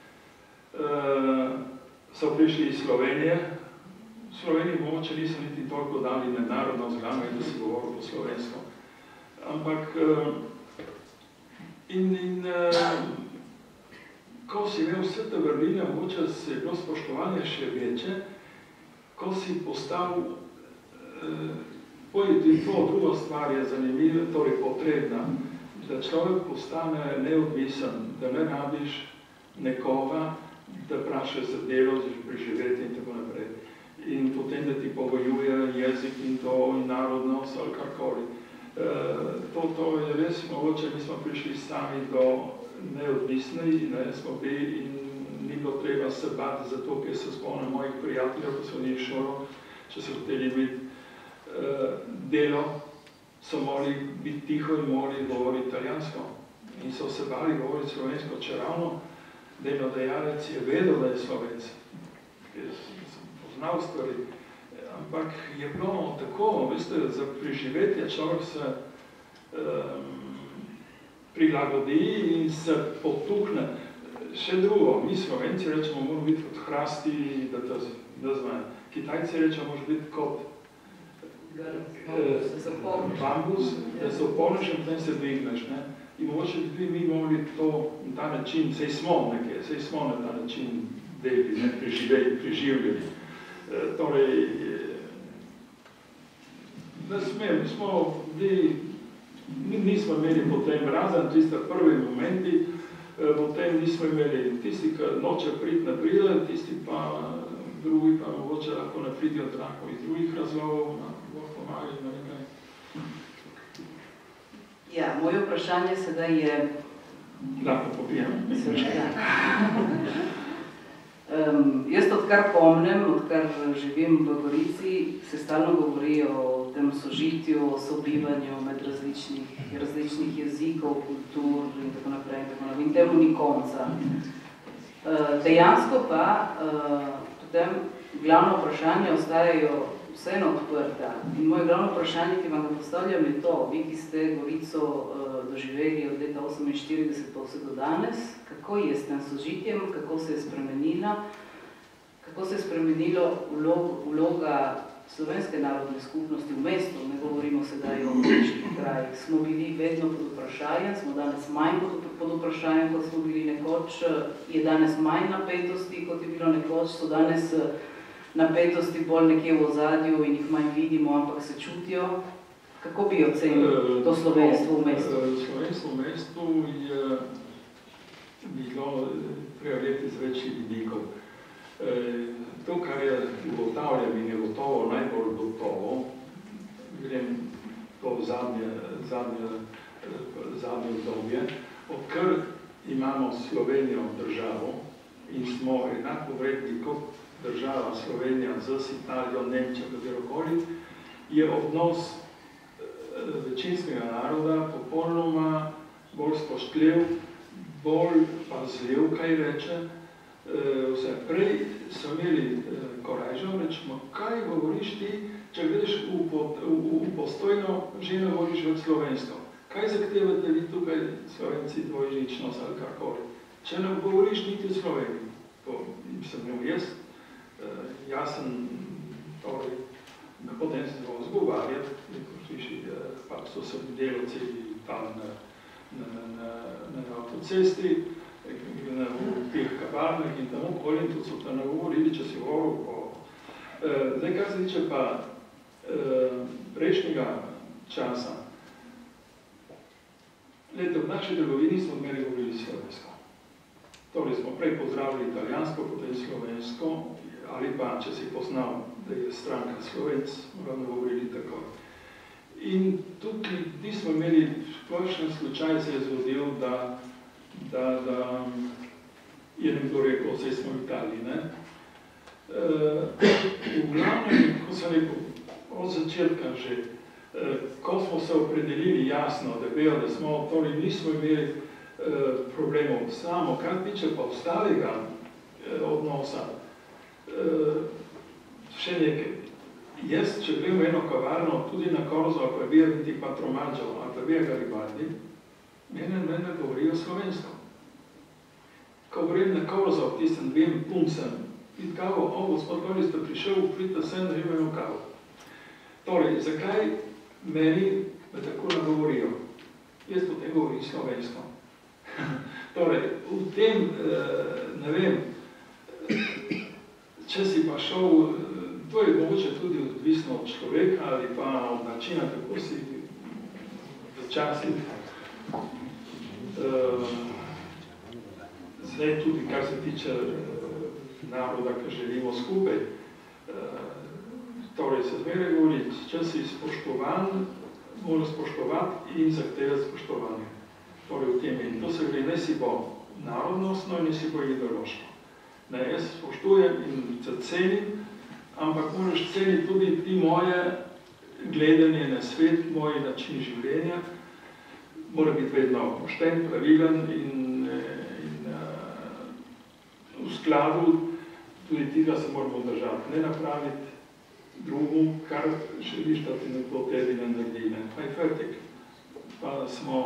so prišli iz Slovenije. V Sloveniji mogoče niso niti toliko dali mednarodno zgledanje, da si govoril po slovensko. Ampak, in, in ko si imel vse te vrline, mogoče se je bilo spoštovanje še večje, ko si postavil, pojedi to, druga stvar je zanimiva, torej potrebna, da človek postane neodvisen, da ne rabiš nekoga, da vpraša za delo, za preživeti in tako naprej. In potem, da ti pogojuje jezik in to, in narodnost ali karkoli. To, to je res, mogoče mi smo prišli sami do neodvisni, ne, smo bili in ni bilo treba se bati za to, ker se spomnim mojih prijateljev, ko so njih šolo, če so hteli biti delo, so morali biti tiho in morali govoriti italijansko. In so se bali govoriti slovensko, če ravno delodajalec je vedel, da je Slovenc. Jaz sem poznal stvari, ampak je bilo tako, veste, za preživetje človek se prilagodi in se potuhne. Še drugo, mi Slovenci rečemo, moramo biti kot hrasti, da to znajo. Kitajci rečemo, može biti kot bambus, da se opolniš in potem se dvigneš. In mogoče bi mi mogli to na ta način, sej smo nekaj, sej smo na ta način deli, preživljali. Torej, ne smem, smo bili, nismo imeli potem razen tiste prvi momenti, potem nismo imeli tisti, ki noče priti na pride, tisti pa drugi pa mogoče lahko ne pridijo trako iz drugih razlogov, Bog pomaga in nekaj. Ja, moje vprašanje sedaj je... Lahko popijem. Um, jaz odkar pomnem, odkar živim v Gorici, se stalno govori o tem sožitju, o sobivanju med različnih, različnih jezikov, kultur in tako naprej in tako naprej. In temu ni konca. Dejansko pa potem glavno vprašanje ostajajo vseeno odprta. In moje glavno vprašanje, ki vam ga postavljam, je to, vi, ki ste Gorico doživeli od leta oseminštirideset pa vse do danes, kako je s tem sožitjem, kako se je spremenila, kako se je spremenilo vlog, vloga slovenske narodne skupnosti v mestu, ne govorimo sedaj o večjih krajih. Smo bili vedno pod vprašanjem, smo danes manj pod vprašanjem, kot smo bili nekoč, je danes manj napetosti, kot je bilo nekoč, so danes napetosti bolj nekje v ozadju in jih manj vidimo, ampak se čutijo. Kako bi ocenili to slovenstvo v mestu? Slovenstvo v mestu je bilo preverjeti z večjih vidikov. To, kar je ugotavljam in je gotovo najbolj gotovo, grem to zadnje, zadnje, zadnje obdobje, odkar imamo Slovenijo državo in smo enako vredni kot država Slovenija z Italijo, Nemčijo, katerokoli, je odnos večinskega naroda popolnoma bolj spoštljiv, bolj pazljiv, kaj reče. Vse prej so imeli korajžo, rečemo, kaj govoriš ti, če greš v, v, v postojno, že ne govoriš več slovensko. Kaj zahtevate vi tukaj Slovenci dvojezičnost ali karkoli? Če ne govoriš niti v Sloveniji, to sem imel jaz, jasen, torej, potem se zelo zgovarjati, ko sliši, pa so se delavci tam na, na, na, na, na avtocesti, v teh kabarnah in tam okoli, in tudi so tam nagovorili, če si govoril o... Zdaj, kar se tiče pa prejšnjega časa, leta, v naši trgovini smo odmeri govorili slovensko. Torej smo prej pozdravili italijansko, potem slovensko, ali pa, če si poznal, da je stranka Slovenc, moramo govorili tako. In tukaj nismo imeli, splošen slučaj se je zgodil, da Da, da je nekdo rekel, vse smo v Italiji, ne? E, v glavnem, ko sem rekel, od začetka že, e, ko smo se opredelili jasno, da vejo, da smo, torej nismo imeli e, problemov samo, kar tiče pa ostalega e, odnosa, e, še nekaj. Jaz, če grem v eno kavarno, tudi na Korzo, ali pa vija ti Patromaggio, ali pa vija Garibaldi, mene mene govorijo slovensko. Ko grem na Korzo, tistem dvem puncem, pit kavo, o, gospod Lori, ste prišel, pridite sem, da imamo kavo. Torej, zakaj meni me tako nagovorijo? Jaz potem govorim slovensko. Torej, v tem, ne vem, če si pa šel, to je mogoče tudi odvisno od človeka ali pa od načina, kako si včasih. Zdaj tudi, kar se tiče naroda, ki želimo skupaj, torej se zmeraj govoriti, če si spoštovan, mora spoštovati in zahtevati spoštovanje. Torej v tem in to se gre, ne si bo narodnostno, ne si bo ideološko. Ne, jaz spoštujem in se cenim, ampak moraš ceniti tudi ti moje gledanje na svet, moj način življenja, mora biti vedno pošten, pravilen in, in uh, v skladu tudi tega se moramo držati. Ne napraviti drugu, kar želiš, da ti nekdo tebi ne naredi. Ne. Pa je fertik. Pa smo...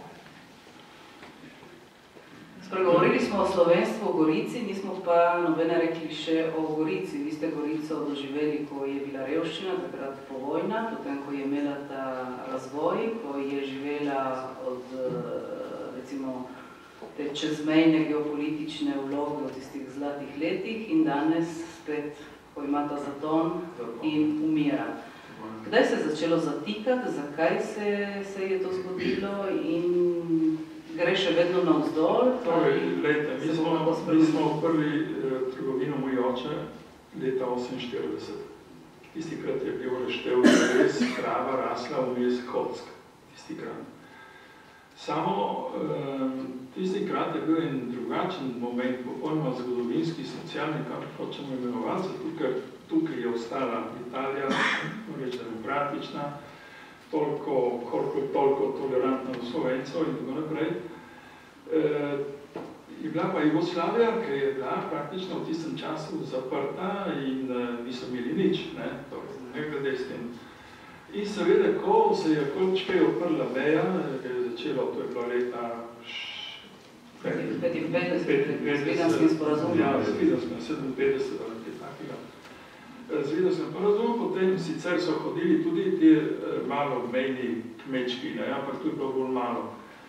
Spregovorili smo o slovenstvu v Gorici, nismo pa nobene rekli še o Gorici. Vi ste Gorico doživeli, ko je bila revščina, takrat povojna, potem, ko je imela ta razvoj, ko je živela od, recimo, te čezmejne geopolitične vloge v tistih zlatih letih in danes spet, ko ima ta zaton in umira. Kdaj se je začelo zatikati, zakaj se, se je to zgodilo in gre še vedno navzdol? Torej, leta, mi smo, mi smo v prvi eh, trgovino moj oče leta oseminštirideset. Tisti krat je bil reštev, da je res krava rasla vmes Kock. Tisti krat. Samo eh, tisti krat je bil en drugačen moment, popolnoma zgodovinski, socialni, kar hočemo imenovati, zato ker tukaj je ostala Italija, reč demokratična, toliko, koliko, toliko tolerantna do Slovencov in tako naprej. E, je bila pa Jugoslavija, ki je bila praktično v tistem času zaprta in uh, niso imeli nič, ne, torej, ne glede s tem. In seveda, ko se je končkaj odprla meja, ki je začelo, to je bilo leta petinpetdeset, z Videnskim sporazumom. Ja, z Videnskim, sedeminpetdeset ali kaj takega. Z Videnskim sporazumom, potem sicer so hodili tudi ti malo mejni kmečki, ne, ampak tu je bilo bolj malo.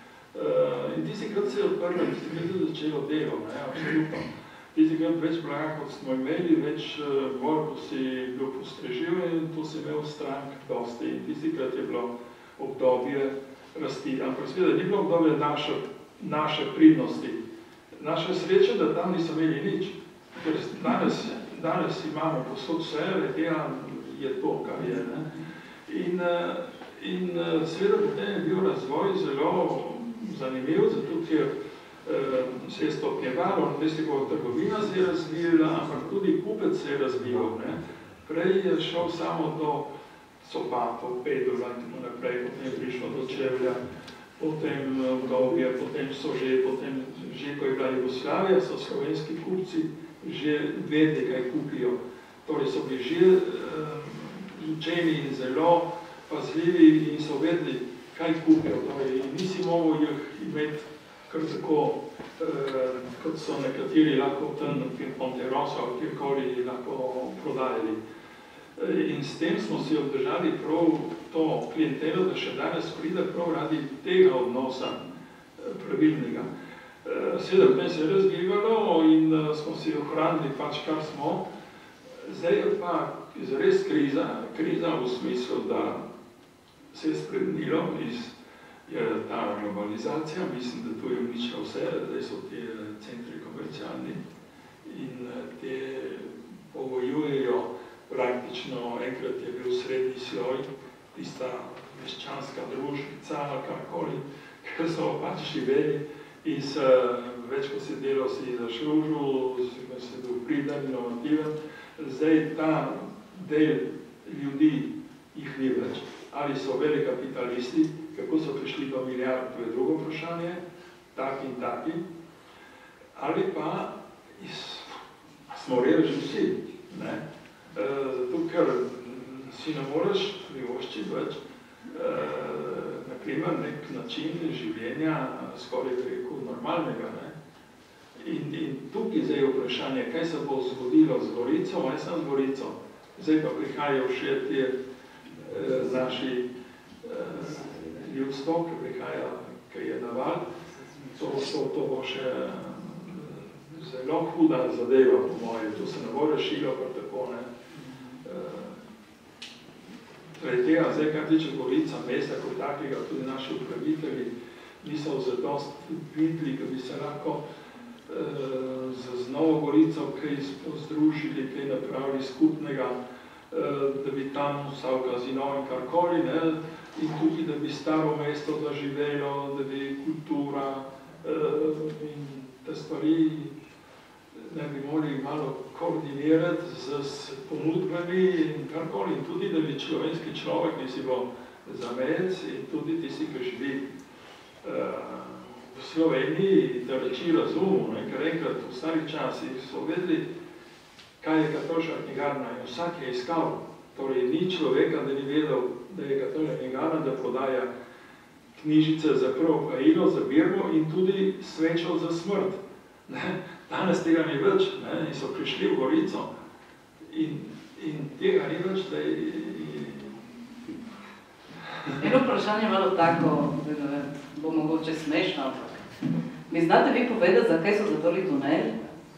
Uh, in tisti krat se je odprlo, tisti krat je začelo delo, ne, absolutno. Tisti krat več blaga, kot smo imeli, več uh, bolj, ko si bil postrežil in to si imel strank dosti. In tisti krat je bilo obdobje rasti. Ampak seveda ni bilo obdobje naše, naše pridnosti. Naša sreča, da tam niso imeli nič. Ker danes, danes imamo posod vse, tega je to, kar je. Ne. In, uh, in uh, seveda potem je bil razvoj zelo zanimiv, zato ker eh, se je stopnjevalo, vesliko trgovina se je razvijala, ampak tudi kupec se je razvijal. Ne. Prej je šel samo do sopatov, pedula in tako naprej, potem je prišlo do čevlja, potem vdobje, potem so že, potem že, ko je bila Jugoslavija, so slovenski kupci že vedeli, kaj kupijo. Torej so bili že eh, učeni in zelo pazljivi in so vedeli, kaj kupijo. Torej, nisi mogel jih imeti kar tako, eh, kot so nekateri lahko tam v Ponterosa ali kjerkoli lahko prodajali. E, in s tem smo si obdržali prav to klientelo, da še danes pride prav radi tega odnosa eh, pravilnega. E, Sedem dni se je razgibalo in eh, smo si ohranili pač, kar smo. Zdaj je pa zares kriza, kriza v smislu, da se je spremenilo iz je ta globalizacija, mislim, da tu je uničilo vse, zdaj so te centri komercialni in te povojujejo praktično, enkrat je bil srednji sloj, tista meščanska družbica ali karkoli, ker so pač živeli in se, več ko si delal, si zašlužil, si bil pridan, inovativen, zdaj ta del ljudi jih ni več. Ali so veli kapitalisti, kako so prišli do milijard, to je drugo vprašanje, tak in taki, ali pa iz, smo reži vsi, ne? E, zato, ker si ne moreš privoščiti več, e, naprimer, nek način življenja, skoraj rekel, normalnega, ne? In, in tukaj zdaj je vprašanje, kaj se bo zgodilo z Gorico, ali sem z Gorico, zdaj pa prihajajo še te z naši eh, ljudstvo, ki prihaja, ki je naval, to, to, to bo še zelo huda zadeva, po moje, to se ne bo rešilo, pa tako, ne. Torej tega, zdaj, kar tiče Gorica, mesta kot takega, tudi naši upravitelji niso zadost videli, da bi se lahko eh, z Novo Gorico kaj združili, kaj napravili skupnega, da bi tam vsal kazino in karkoli, ne, in tudi, da bi staro mesto zaživelo, da bi kultura in te stvari ne bi morali malo koordinirati z ponudbami in karkoli, in tudi, da bi človeški človek, ki si bo zamec in tudi tisti, ki živi v Sloveniji, da reči razumu, ne, ker enkrat v starih časih so vedeli, kaj je katoliška knjigarna in vsak je iskal. Torej, ni človeka, da ni vedel, da je katoliška knjigarna, da prodaja knjižice za prvo kajilo, za birmo in tudi svečo za smrt. Ne? Danes tega ni več, ne? In so prišli v Gorico in, in tega ni več, da je... Eno vprašanje malo tako, bo mogoče smešno, ampak mi znate vi povedati, zakaj so zaprli tunel?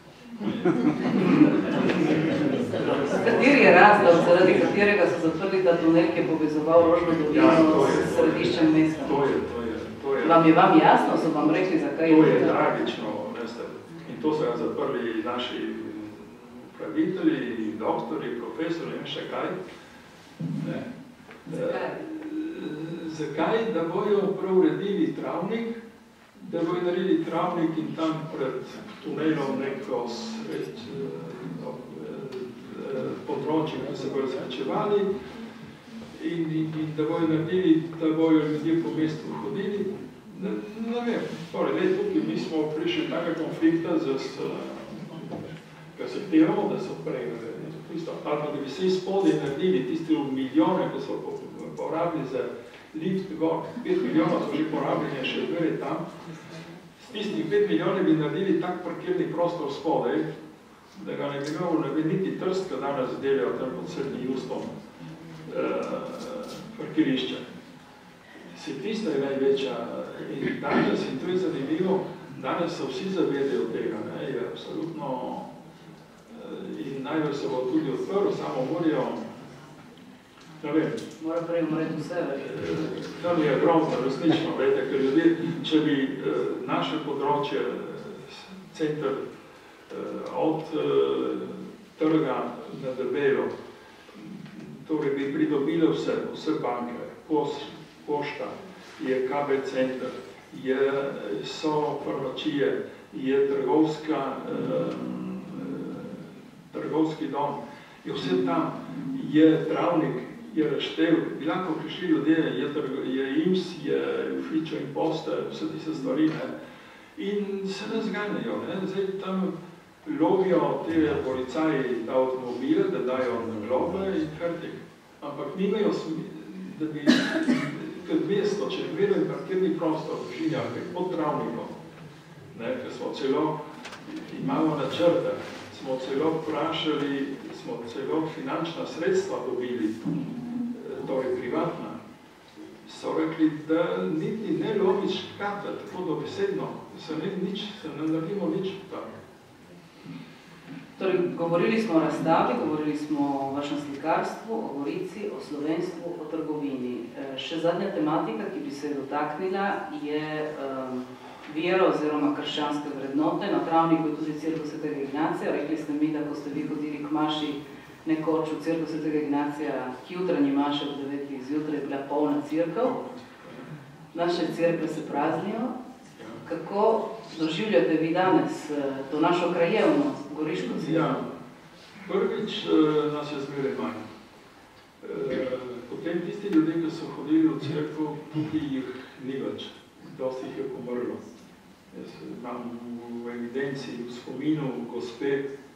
Kateri je razlog, zaradi katerega so zaprli ta tunel, ki je povezoval Rožno dolino ja, s središčem mesta? To je, to je, to je. Vam je vam jasno, so vam rekli, zakaj je to? To je tragično, veste. In to so zaprli naši upravitelji, doktori, profesori, ne še kaj. Ne. Zakaj? Zakaj? Da bojo prav uredili travnik, da bojo naredili travnik in tam pred tunelom neko sreč, področjih, ki se bojo srečevali in, in, in da bojo naredili, da bojo ljudje po mestu hodili. Ne, ne vem, torej, lej, tukaj mi smo prišli takega konflikta, ki se htevamo, da so prej, ali pa da bi se izpodi naredili tiste milijone, ko so porabili za lift gor, pet milijonov so že porabili in še dvere tam, s tistih pet milijonov bi naredili tak parkirni prostor spodaj, da ga ne bi imel, ne bi niti Trstka danes delajo tam pod srednji Justom eh, parkirišča. Se tista je največja in danes, in to je zanimivo, danes se vsi zavedajo tega, ne, je absolutno eh, in najbolj se bo tudi odprl, samo morajo, ne vem. Mora prej umreti vse, eh, tam je gromno, resnično, vete, ker ljudje, če bi eh, naše področje, center od trga na Debelo, torej bi pridobile vse, vse banke, pošta, je K B center, je, so farmačije, je trgovska, trgovski dom, je vse tam, je travnik, je Reštev, bi lahko prišli ljudje, je, je I M S, je Fičo in Posta, vse tiste stvari, ne, in se ne zganjajo, ne, zdaj tam lovijo te policaji ta avtomobile, da dajo na globe in fertik. Ampak nimajo, da bi kot mesto, če gledajo parkirni prostor v Žinjaki, pod travnikom, ne, ker smo celo, imamo načrte, smo celo vprašali, smo celo finančna sredstva dobili, torej privatna, so rekli, da niti ne loviš karte, tako dobesedno, se ne, nič, se ne naredimo nič tako. Torej, govorili smo o razstavi, govorili smo o vašem slikarstvu, o Gorici, o slovenstvu, o trgovini. Še zadnja tematika, ki bi se dotaknila, je um, vera oziroma krščanske vrednote. Na travniku je tudi Cerkev svetega Ignacija. Rekli ste mi, da ko ste vi hodili k maši nekoč v Cerkev svetega Ignacija, k jutranji maši ob devetih zjutraj je bila polna cerkev. Naše cerkve se praznijo. Kako doživljate vi danes to našo krajevnost, Goriško cerkev? Ja, prvič nas je zmeraj manj. Potem tisti ljudje, ki so hodili v cerkev, tukaj jih ni več. Dosti jih je pomrlo. Jaz imam v evidenciji, v spominu, gospe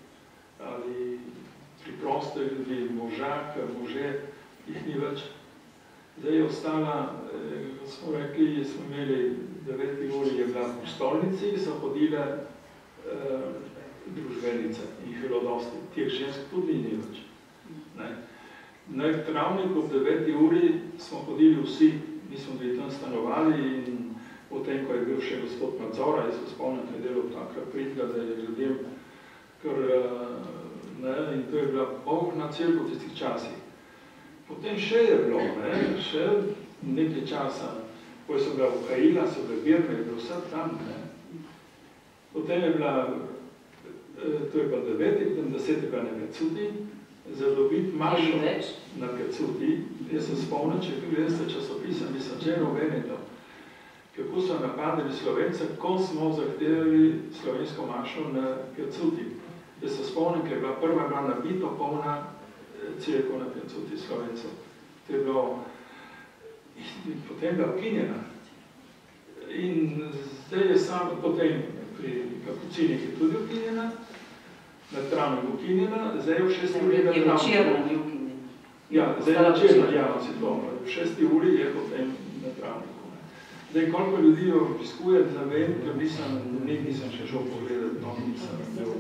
ali priproste ljudi, možak, može, jih ni več. Zdaj je ostala, kot smo rekli, smo imeli deveti uri je bila v stolnici, so hodile eh, družbenice in jih je bilo dosti. Teh žensk tudi ni več. Ne. Na travniku ob deveti uri smo hodili vsi, mi smo bili tam stanovali in potem, ko je bil še gospod Nadzora, jaz se spomnim, da je delal takrat pridga, da je ljudem, ker, ne, in to je bila polna cerkev v tistih časih. Potem še je bilo, ne, še nekaj časa, ko so bila Ukrajina, so bila Birma, je bilo vse tam, ne. Potem je bila, to je pa deveti, potem deset je bila na Pjacuti, za dobiti mašo na Pjacuti. Jaz se spomnim, če gledate časopisa, mislim, Čero Veneto, kako so napadali Slovence, ko smo zahtevali slovensko mašo na Pjacuti. Jaz se spomnim, ker je bila prva bila nabito polna cerkev na Pjacuti Slovencev. To je bilo, in potem bila ukinjena. In zdaj je samo, potem pri Kapucinih je tudi ukinjena, na travniku ukinjena, zdaj je v šesti uri na travniku. Je večerna, ni ukinjena. Ja, zdaj je večerna, ja, se to, v šesti uri je potem na travniku. Zdaj, koliko ljudi jo obiskuje, da vem, ker nisem, nisem še šel pogledati, no, nisem bil.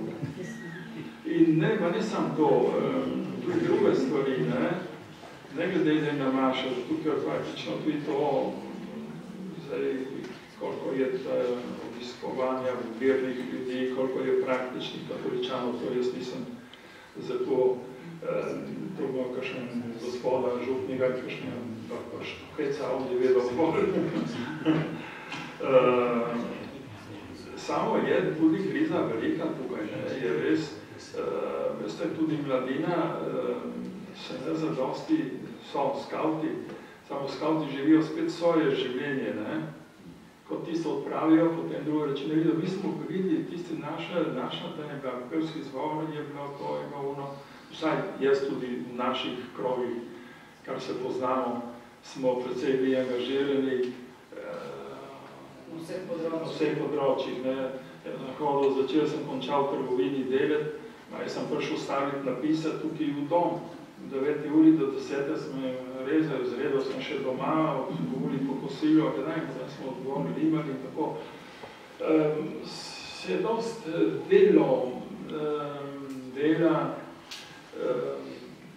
In ne, pa ne sam to, tudi druge stvari, ne, ne glede zdaj na mašo, tukaj je praktično tudi to, zdaj, koliko je obiskovanja vernih ljudi, koliko je praktičnih katoličanov, to jaz nisem zato, to bo kakšen gospoda župnega, kakšen štukeca, on je vedel bolj. Samo je tudi kriza velika tukaj, ne, je res, veste, tudi mladina se ne zadosti, so skauti, samo skauti živijo spet svoje življenje, ne. Ko tisto odpravijo, potem drugo reče, ne vidijo, mi smo videli tisti naša, naša, da je bila pevski zbor, je bilo to, je bilo ono, vsaj jaz tudi v naših krogih, kar se poznamo, smo precej bili angažirani Na vseh področjih. Na vseh področjih, ne. Na hodu začel sem končal v trgovini delati, jaz sem prišel staviti napisa tukaj v dom. V deveti uri do desete sem rezal, zredal sem še doma, v uri po kosilu, potem smo odgovorili, limali in tako. Um, se je dost delo, um, dela, um,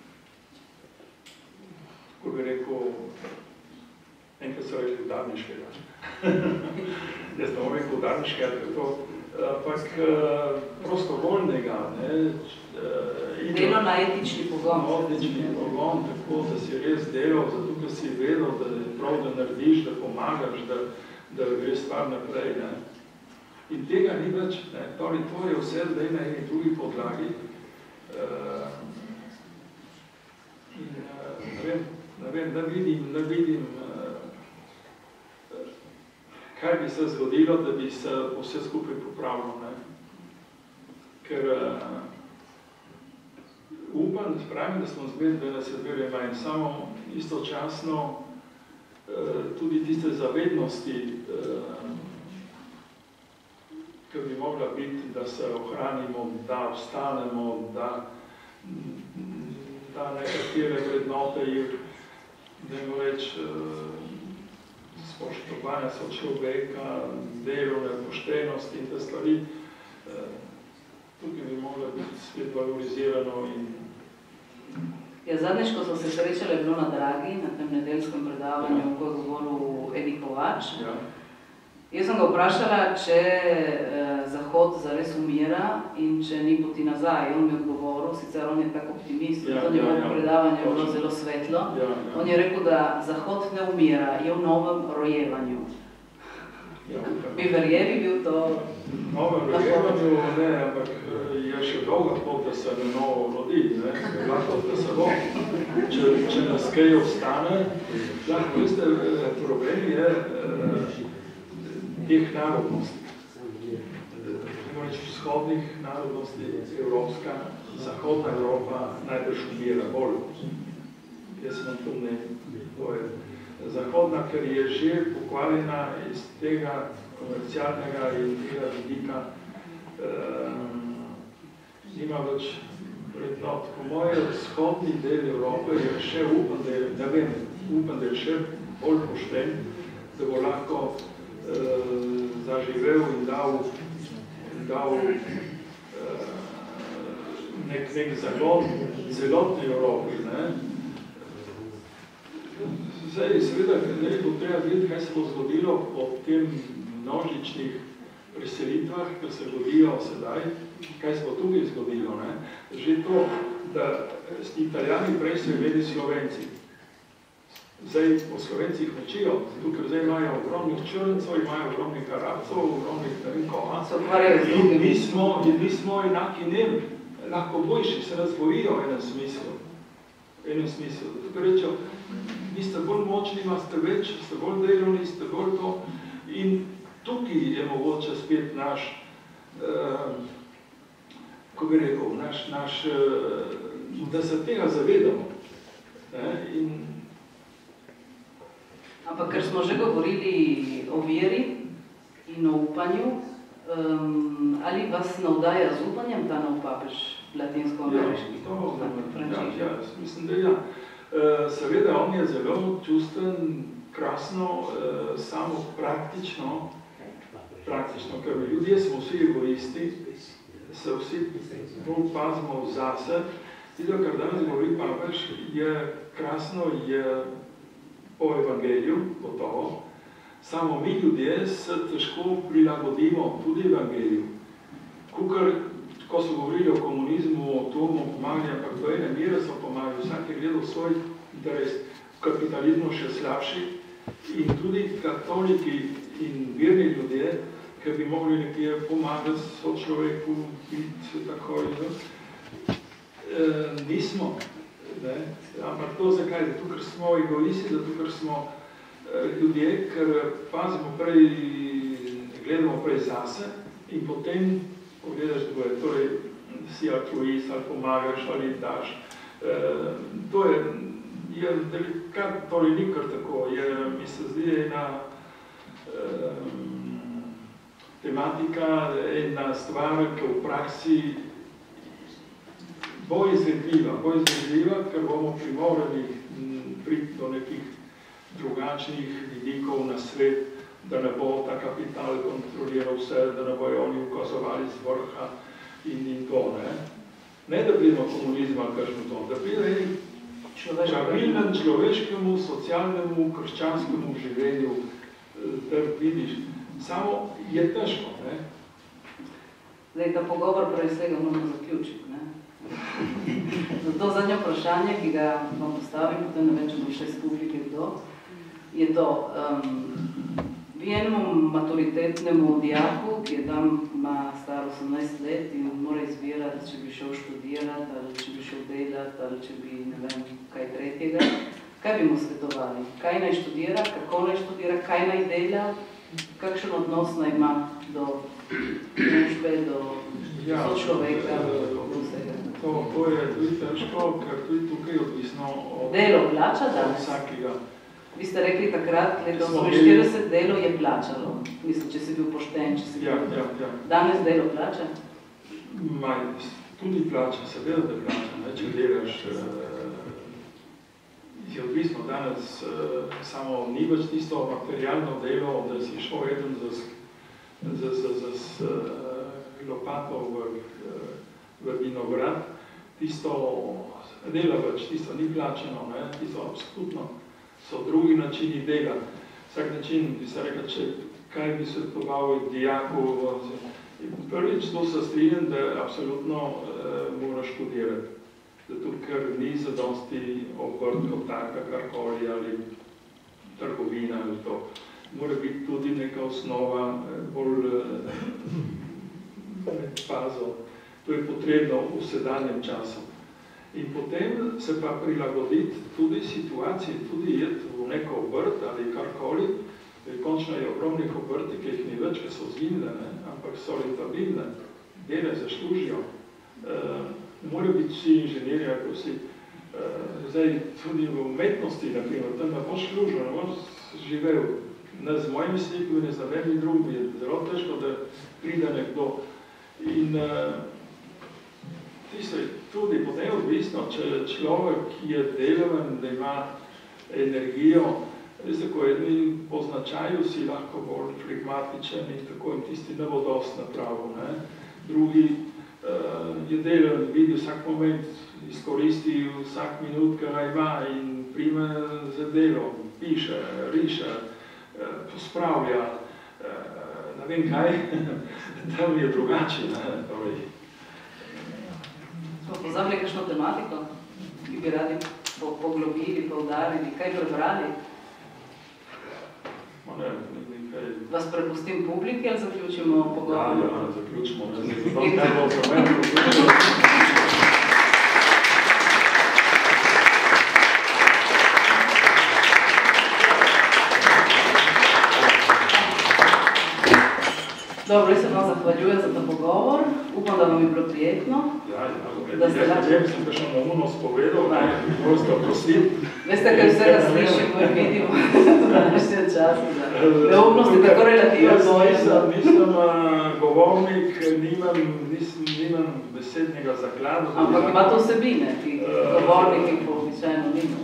kako bi rekel, enkrat so rekli udarniškega. Jaz sem rekel udarniškega, to, ampak prostovoljnega, ne, delo na etični pogon. Na etični pogon, tako da si res delal, zato ker si vedel, da je prav, da narediš, da pomagaš, da, da gre stvar naprej. Ne. In tega ni več, ne. Torej, to je vse zdaj na eni drugi podlagi. Uh, in uh, ne vem, ne vem, da vidim, da vidim, uh, kaj bi se zgodilo, da bi se vse skupaj popravilo. Ne. Ker uh, upam, pravim, da smo zbedi, da nas je zbedi manj, samo istočasno uh, tudi tiste zavednosti, uh, ki bi mogla biti, da se ohranimo, da ostanemo, da, da nekatere vrednote jih, da jim reč, spoštovanja so človeka, delovne poštenosti in te stvari, tukaj bi mogla biti spet valorizirano. In... Ja, zadnjič, ko so se srečali, je bilo na Dragi, na tem nedeljskem predavanju, ja. Ko je govoril Edi Kovač. Ja. Jaz sem ga vprašala, če eh, Zahod zares umira in če ni poti nazaj. On mi je odgovoril, sicer on je tak optimist, ja, to njegovo ja, ja. predavanje je bilo zelo svetlo. Ja, ja. On je rekel, da Zahod ne umira, je v novem rojevanju. Ja, bi verjeli bil to? V novem rojevanju ne, ampak je še dolga pot, da se na novo rodi, ne? Lahko, da se bo. Če, če nas kaj ostane, lahko, veste, problem je eh, teh narodnosti. Imamo reči vzhodnih narodnosti, Evropska, Zahodna Evropa najbrž umira bolj. Jaz sem tu ne, to je Zahodna, ker je že pokvarjena iz tega komercialnega in tega vidika, um, nima več vrednot. Po moje vzhodni del Evrope je še upam, da je, ne vem, upam, da je še bolj pošten, da bo lahko zaživel in dal, dal uh, nek, nek zagon celotni Evropi. Ne? Zdaj, seveda, ne bo treba videti, kaj se bo zgodilo ob tem množičnih preselitvah, ki se zgodijo sedaj, kaj se bo tukaj zgodilo. Ne? Že to, da Italijani prej so imeli Slovenci. Zdaj po Slovencih nečijo, tukaj zdaj imajo ogromnih črncov, imajo ogromnih Arabcov, ogromnih ne vem koga. In mi smo, in mi smo enaki njim, lahko boljši, se razvojijo v enem smislu. V enem smislu. Tukaj rečejo, vi ste bolj močni, ste več, ste bolj delovni, ste bolj to. In tukaj je mogoče spet naš, uh, ko bi rekel, naš, naš uh, da se tega zavedamo. Ne? In ampak, ker smo že govorili o veri in o upanju, um, ali vas navdaja z upanjem ta nov papež latinsko-ameriški? Ja, to, ja, ja, mislim, da ja. Seveda, on je zelo čustven, krasno, samo praktično, praktično, ker ljudje smo vsi egoisti, se vsi bolj pazimo zase. Tisto, kar danes govori papež, je krasno, je po evangeliju, gotovo. Samo mi ljudje se težko prilagodimo tudi evangeliju. Kukor, ko so govorili o komunizmu, o tomu pomaganju, ampak do ene mere so pomagali, vsak je gledal svoj interes, kapitalizmu še slabši in tudi katoliki in verni ljudje, ki bi mogli nekje pomagati so človeku biti tako in e, nismo. Ne? Ampak to zakaj? Zato, ker smo egoisti, zato, ker smo eh, ljudje, ker pazimo prej, gledamo prej zase in potem pogledaš, da bo je. Torej, si altruist ali pomagaš ali daš. To je, je delikat, torej ni kar tako, je, mi se zdi ena tematika, ena stvar, ki v praksi bo izvedljiva, bo izvedljiva, ker bomo primorani priti do nekih drugačnih vidikov na svet, da ne bo ta kapital kontroliral vse, da ne bojo oni ukazovali z vrha in, in to, ne. Ne da pridemo komunizma, kažemo to, da pridemo pravilnem človeškemu, socialnemu, krščanskemu življenju, da vidiš. Samo je težko, ne. Zdaj, ta pogovor pravi vsega moramo zaključiti, ne. Zato zadnje vprašanje, ki ga vam postavim, potem ne vem, če bo še iz publike kdo, je to, um, vi enemu maturitetnemu dijaku, ki je tam, ima star osemnajst let in mora izbirati, če bi šel študirati, ali če bi šel delati, ali če bi, ne vem, kaj tretjega, kaj bi mu svetovali? Kaj naj študira, kako naj študira, kaj naj dela, kakšen odnos naj ima do družbe, do ja, sočloveka, do vsega? To, to je tudi težko, ker tudi tukaj je odvisno od delo plača danes? Vsakega. Vi ste rekli takrat, leta oseminštirideset delo je plačalo. Mislim, če si bil pošten, če si bil... Ja, ja, ja. Danes delo plača? Maj, tudi plača, seveda da plača, ne, če delaš. Je odvisno danes, samo ni več tisto materialno delo, da si šel eden z lopato v vinograd, tisto dela več, tisto ni plačeno, ne, tisto absolutno. So drugi načini dela. Vsak način bi se rekel, če kaj bi svetoval dijaku. Prvič, to se strinjam, da absolutno eh, moraš študirati. Zato, ker ni zadosti obrt kot taka, karkoli ali trgovina ali to. Mora biti tudi neka osnova, bolj med fazo. To je potrebno v sedanjem času. In potem se pa prilagoditi tudi situaciji, tudi jeti v neko obrt ali karkoli. Končno je ogromnih obrti, ki jih ni več, ki so zginile, ne? Ampak so rentabilne, dele zaslužijo. E, ne more biti vsi inženirji, ako si e, zdaj tudi v umetnosti, naprimer, tam ne boš služil, ne boš živel. Ne z mojimi slikovi, ne z navedni drugim, je zelo težko, da pride nekdo. In e, tisto je tudi potem odvisno, če človek je delaven, da ima energijo, veste, ko jedni po značaju si lahko bolj flegmatičen in tako in tisti ne bo dost napravil, ne. Drugi uh, je delaven, vidi vsak moment, izkoristi vsak minut, ki ga ima in prime za delo, piše, riše, uh, pospravlja, uh, ne vem kaj, tam je drugače, ne, torej. Smo pozabili kakšno tematiko, ki bi radi poglobili, poudarili, kaj prebrali? Ne, nekaj... Vas prepustim publiki ali zaključimo pogovor? Ja, ja, zaključimo. Ne, ne bo problem. Dobro, jaz se vam zahvaljujem za ta pogovor. Upam, da vam je bilo prijetno. Ja, ja, jaz sem pa še na uno spovedal, da je prosto prosim. Veste, kaj vsega slišimo in vidimo v današnjem času, da neumnost je tako relativno dvojno. Jaz nisem govornik, nimam besednega zaklada. Ampak ima to vsebine, ki govorniki po običajno nimajo.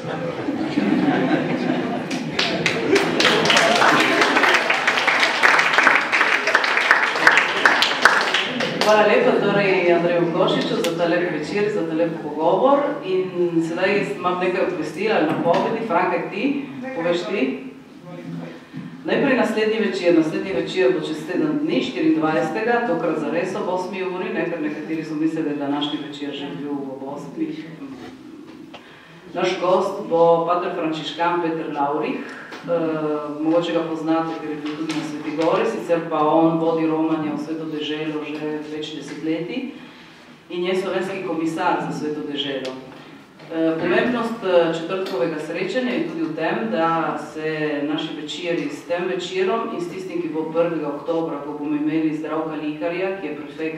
Hvala lepa torej Andreju Košiču za ta lep večer, za ta lep pogovor in sedaj imam nekaj obvestila ali napovedi. Franka, ti, poveš ti? Najprej naslednji večer, naslednji večer bo čez teden dni, štiriindvajsetega, tokrat zares ob osmi uri, ne, ker nekateri so mislili, da je današnji večer že bil ob osmih. Naš gost bo pater frančiškan Peter Laurih, uh, mogoče ga poznate, ker je bil tudi na Sveti Gori, sicer pa on vodi romanje v Sveto deželo že več desetletij in je slovenski komisar za Sveto deželo. Uh, pomembnost četrtkovega srečanja je tudi v tem, da se naši večeri s tem večerom in s tistim, ki bo prvega oktobra, ko bomo imeli Zdravka Likarja, ki je prefekt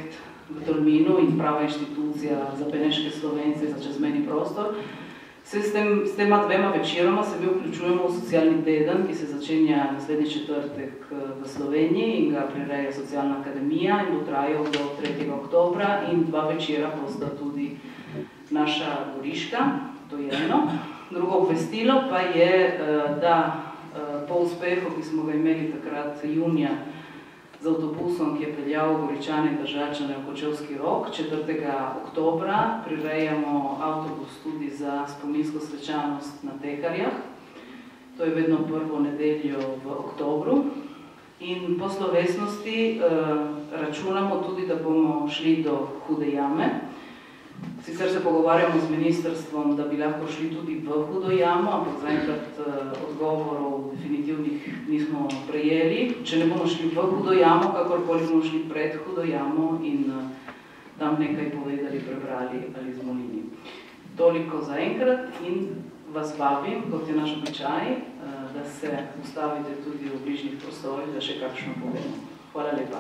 v Tolminu in prava inštitucija za Beneške Slovence za čezmejni prostor. Se s, tem, s tema dvema večeroma se mi vključujemo v socialni teden, ki se začenja naslednji četrtek v Sloveniji in ga prireja Socialna akademija in bo trajal do tretjega oktobra in dva večera bosta tudi naša Goriška, to je eno. Drugo obvestilo pa je, da po uspehu, ki smo ga imeli takrat junija z avtobusom, ki je peljal Goričane in Tržačane v Kočevski Rok, četrtega oktobra prirejamo avtobus tudi za spominsko svečanost na Tekarjah. To je vedno prvo nedeljo v oktobru. In po slovesnosti računamo tudi, da bomo šli do Hude jame. Sicer se pogovarjamo z ministrstvom, da bi lahko šli tudi v Hudo jamo, ampak zaenkrat odgovorov definitivnih nismo prejeli. Če ne bomo šli v Hudo jamo, kakorkoli bomo šli pred Hudo jamo in tam nekaj povedali, prebrali ali zmolili. Toliko zaenkrat in vas vabim, kot je naš običaj, da se ustavite tudi v bližnjih prostorih, da še kakšno povemo. Hvala lepa.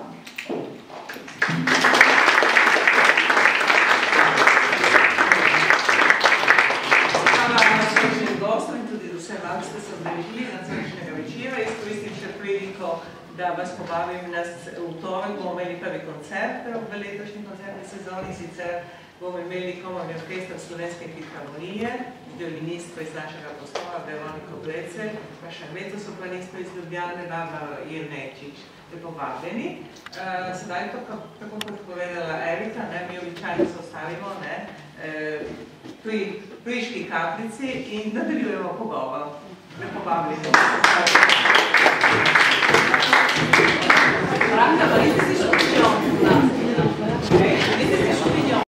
Gostom in tudi vse vam ste se odrežili na celičnega večera. Izkoristim še priliko, da vas povabim na v torek, bomo imeli prvi koncert v letošnji koncertni sezoni, sicer bomo imeli komorni orkester Slovenske filharmonije, violinistko iz našega prostora, Veroniko Brecelj, pa še mezosopranistko iz Ljubljane, Barbara Jernečič. Povabljeni. Sedaj to, tako kot povedala Erika, mi običajno se ostavimo pri Priški kapljici in nadaljujemo pogovor. Povabljeni.